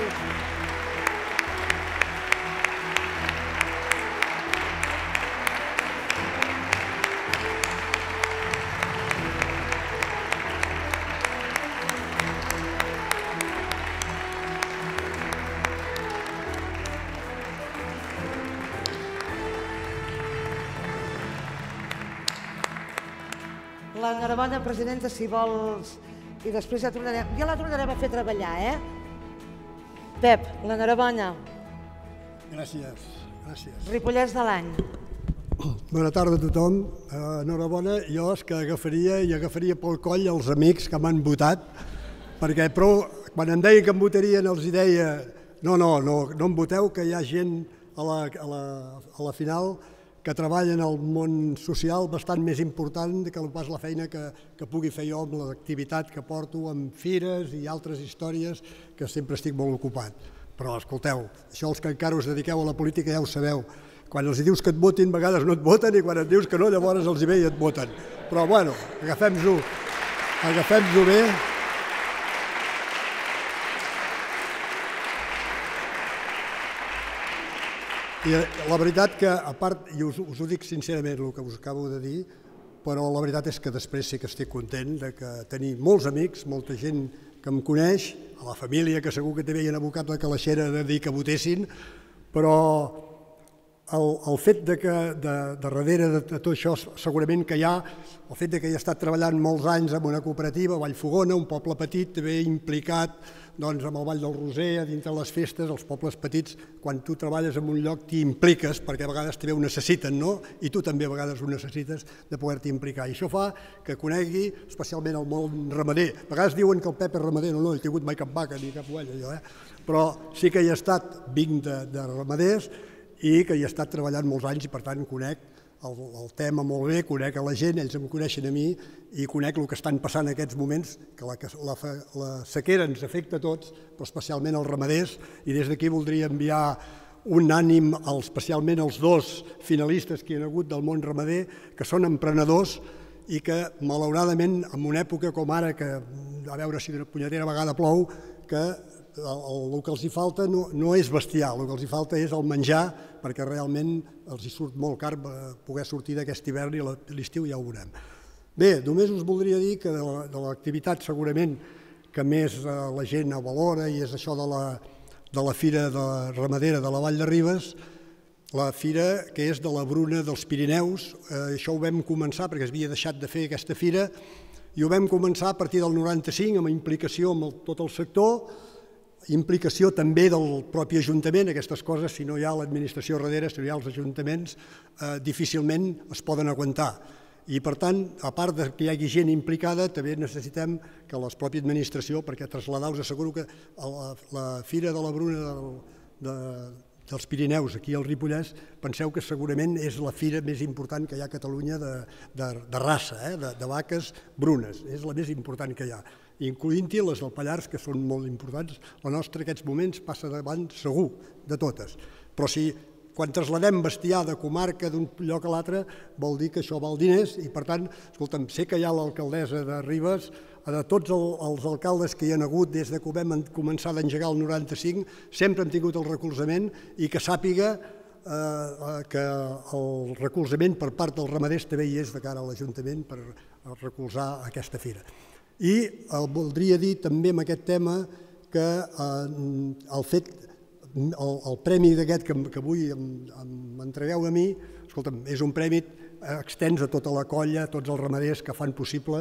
L'enhorabona, presidenta, si vols, i després ja la tornarem a fer treballar, Pep, l'enhorabona. Gràcies, gràcies. Ripollès de l'any. Bona tarda a tothom, enhorabona. Jo és que agafaria pel coll els amics que m'han votat, perquè quan em deien que em votarien els deia no em voteu, que hi ha gent a la final que treballa en el món social bastant més important que no pas la feina que pugui fer jo amb l'activitat que porto amb fires i altres històries que sempre estic molt ocupat. Però escolteu, això els que encara us dediqueu a la política ja ho sabeu. Quan els dius que et votin, a vegades no et voten, i quan et dius que no, llavors els hi ve i et voten. Però bueno, agafem-nos-ho bé. I la veritat que, a part, i us ho dic sincerament el que us acabo de dir, però la veritat és que després sí que estic content de tenir molts amics, molta gent que em coneix, a la família que segur que també hi han abocat la calaixera de dir que votessin, però el fet que darrere de tot això segurament que hi ha el fet que he estat treballant molts anys en una cooperativa, Vallfogona, un poble petit, també implicat amb el Vall del Roser, a dintre les festes, els pobles petits, quan tu treballes en un lloc t'hi impliques, perquè a vegades també ho necessiten, no? I tu també a vegades ho necessites de poder-t'hi implicar. I això fa que conegui especialment el món ramader. A vegades diuen que el Pep és ramader, no he tingut mai cap vaca ni cap ovella, jo, però sí que hi he estat, vinc de ramaders, i que hi he estat treballant molts anys i per tant conec el tema molt bé, conec a la gent, ells em coneixen a mi i conec el que estan passant en aquests moments, que la sequera ens afecta a tots, però especialment als ramaders, i des d'aquí voldria enviar un ànim especialment als dos finalistes que hi ha hagut del món ramader, que són emprenedors i que malauradament en una època com ara, que a veure si d'una punyetera vegada plou, que el que els hi falta no és bestiar, el que els hi falta és el menjar, perquè realment els hi surt molt car poder sortir d'aquest hivern i l'estiu ja ho veurem. Bé, només us voldria dir que de l'activitat segurament que més la gent valora i és això de la Fira Ramadera de la Vall de Ribes, la fira que és de la Bruna dels Pirineus. Això ho vam començar perquè es havia deixat de fer aquesta fira i ho vam començar a partir del 95 amb implicació amb tot el sector, implicació també del propi Ajuntament. Aquestes coses, si no hi ha l'administració darrere, si no hi ha els ajuntaments, difícilment es poden aguantar. I, per tant, a part que hi hagi gent implicada, també necessitem que la pròpia administració, perquè traslladar, us asseguro que la Fira de la Bruna dels Pirineus, aquí al Ripollès, penseu que segurament és la fira més important que hi ha a Catalunya de raça, de vaques brunes. És la més important que hi ha, incloent-hi les del Pallars, que són molt importants. La nostra, en aquests moments, passa davant segur de totes. Però si quan trasladem bestiar de comarca d'un lloc a l'altre, vol dir que això val diners i, per tant, escolta'm, sé que hi ha l'alcaldessa de Ribes, de tots els alcaldes que hi ha hagut des que vam començar d'engegar el 95, sempre hem tingut el recolzament i que sàpiga que el recolzament per part dels ramaders també hi és de cara a l'Ajuntament per recolzar aquesta fira. I voldria dir també amb aquest tema que el fet, el premi d'aquest que avui m'entregueu a mi, escolta'm, és un premi extens a tota la colla, a tots els ramaders que fan possible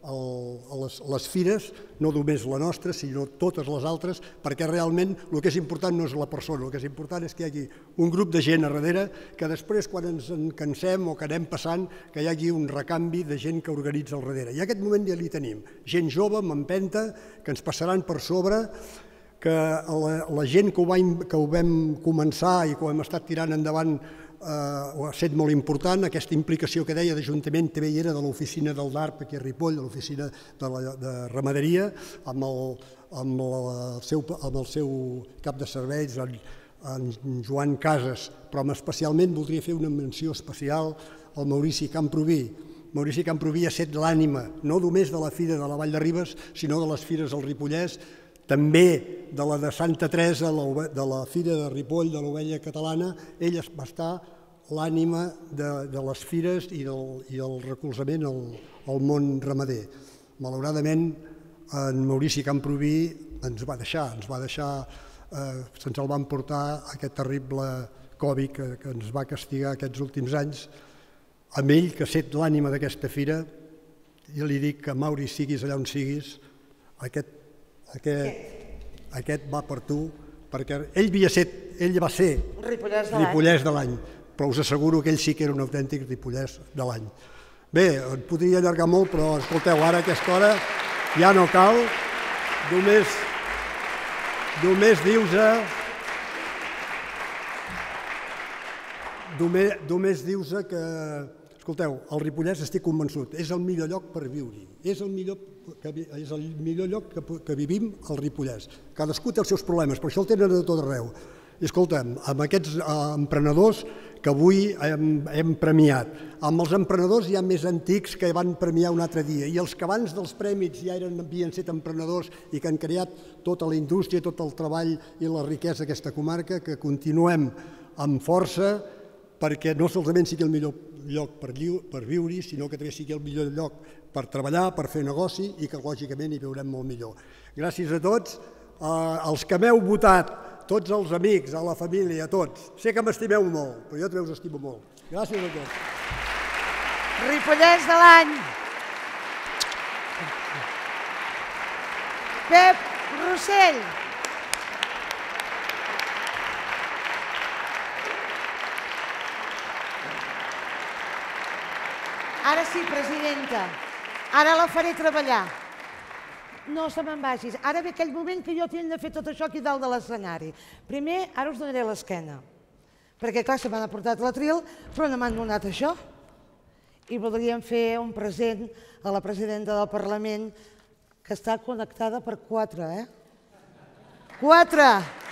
les fires, no només la nostra, sinó totes les altres, perquè realment el que és important no és la persona, el que és important és que hi hagi un grup de gent a darrere, que després quan ens en cansem o que anem passant, que hi hagi un recanvi de gent que organitza al darrere. I en aquest moment ja li tenim, gent jove, amb empenta, que ens passaran per sobre, que la gent que ho vam començar i que ho hem estat tirant endavant ha estat molt important. Aquesta implicació que deia d'Ajuntament també hi era de l'oficina del DARP aquí a Ripoll, de l'oficina de ramaderia, amb el seu cap de serveis, en Joan Casas, però especialment voldria fer una menció especial al Maurici Camproví. Maurici Camproví ha estat l'ànima no només de la Fira de la Vall de Ribes, sinó de les fires del Ripollès, també de la de Santa Teresa, de la Fira de Ripoll, de l'Ovella Catalana. Ell va estar l'ànima de les fires i el recolzament al món ramader. Malauradament, en Maurici Camproví ens va deixar, se'ns el van portar aquest terrible Covid que ens va castigar aquests últims anys. Amb ell, que ha estat l'ànima d'aquesta fira, jo li dic que, Mauri, siguis allà on siguis, aquest va per tu, perquè ell va ser Ripollès de l'any, però us asseguro que ell sí que era un autèntic Ripollès de l'any. Bé, et podria allargar molt, però escolteu, ara a aquesta hora ja no cal, només dius que, escolteu, el Ripollès estic convençut, és el millor lloc per viure-hi, és el millor lloc que vivim al Ripollès. Cadascú té els seus problemes, però això el tenen de tot arreu. I escolta'm, amb aquests emprenedors que avui hem premiat, amb els emprenedors ja més antics que van premiar un altre dia, i els que abans dels prèmits ja havien estat emprenedors i que han creat tota la indústria, tot el treball i la riquesa d'aquesta comarca, que continuem amb força perquè no solament sigui el millor lloc per viure-hi, sinó que també sigui el millor lloc per treballar, per fer negoci i que lògicament hi viurem molt millor. Gràcies a tots. Els que m'heu votat tots els amics, a la família, a tots. Sé que m'estimeu molt, però jo també us estimo molt. Gràcies a tots. Ripollès de l'any. Pep Rossell. Ara sí, presidenta. Ara la faré treballar. No se me'n vagis. Ara ve aquell moment que jo tinc de fer tot això aquí dalt de l'escenari. Primer, ara us donaré l'esquena. Perquè, clar, se m'han aportat l'atril, però no m'han donat això. I voldríem fer un present a la presidenta del Parlament que està connectada per 4, 4!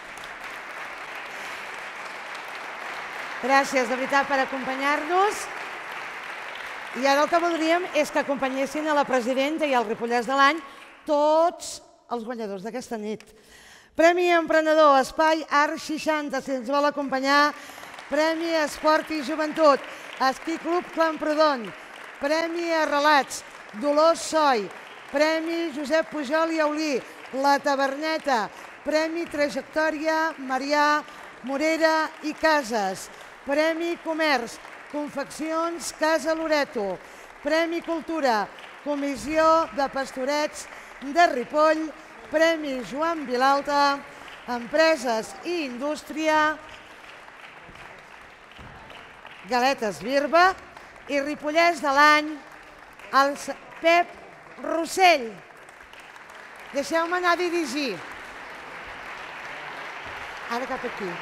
Gràcies, de veritat, per acompanyar-nos. I ara el que voldríem és que acompanyessin a la presidenta i al Ripollès de l'any tots els guanyadors d'aquesta nit. Premi Emprenedor, Espai Art 60, si ens vol acompanyar. Premi Esport i Joventut, Esquí Club Camprodon. Premi Arrelats, Dolors Soi. Premi Josep Pujol i Aulí, La Taverneta. Premi Trajectòria, Marià Morera i Casas. Premi Comerç, Confeccions Casa Loreto. Premi Cultura, Comissió de Pastorets de Ripoll. Premi Joan Vilalta, Empreses i Indústria, Galetes Birba i Ripollès de l'any, el Pep Rossell. Deixeu-me anar a dirigir. Ara cap aquí.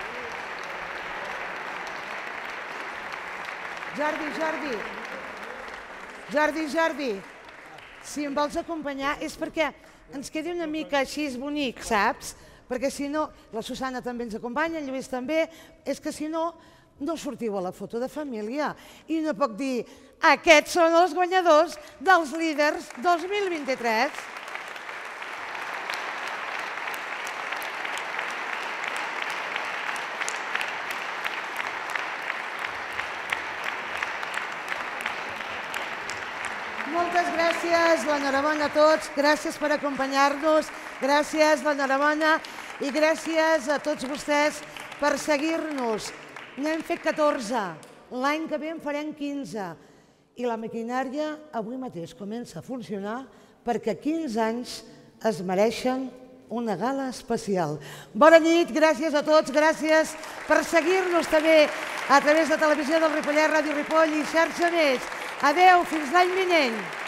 Jordi, si em vols acompanyar és perquè ens quedi una mica així bonic, saps? Perquè si no, la Susana també ens acompanya, el Lluís també, és que si no, no sortiu a la foto de família. I no puc dir, aquests són els guanyadors dels líders 2023. Moltes gràcies, l'enhorabona a tots, gràcies per acompanyar-nos, gràcies, l'enhorabona i gràcies a tots vostès per seguir-nos. N'hem fet 14, l'any que ve en farem 15 i la maquinària avui mateix comença a funcionar perquè 15 anys es mereixen una gala especial. Bona nit, gràcies a tots, gràcies per seguir-nos també a través de Televisió del Ripollès, Ràdio Ripoll i Xarxa Més. Adeu, fins l'any vinent.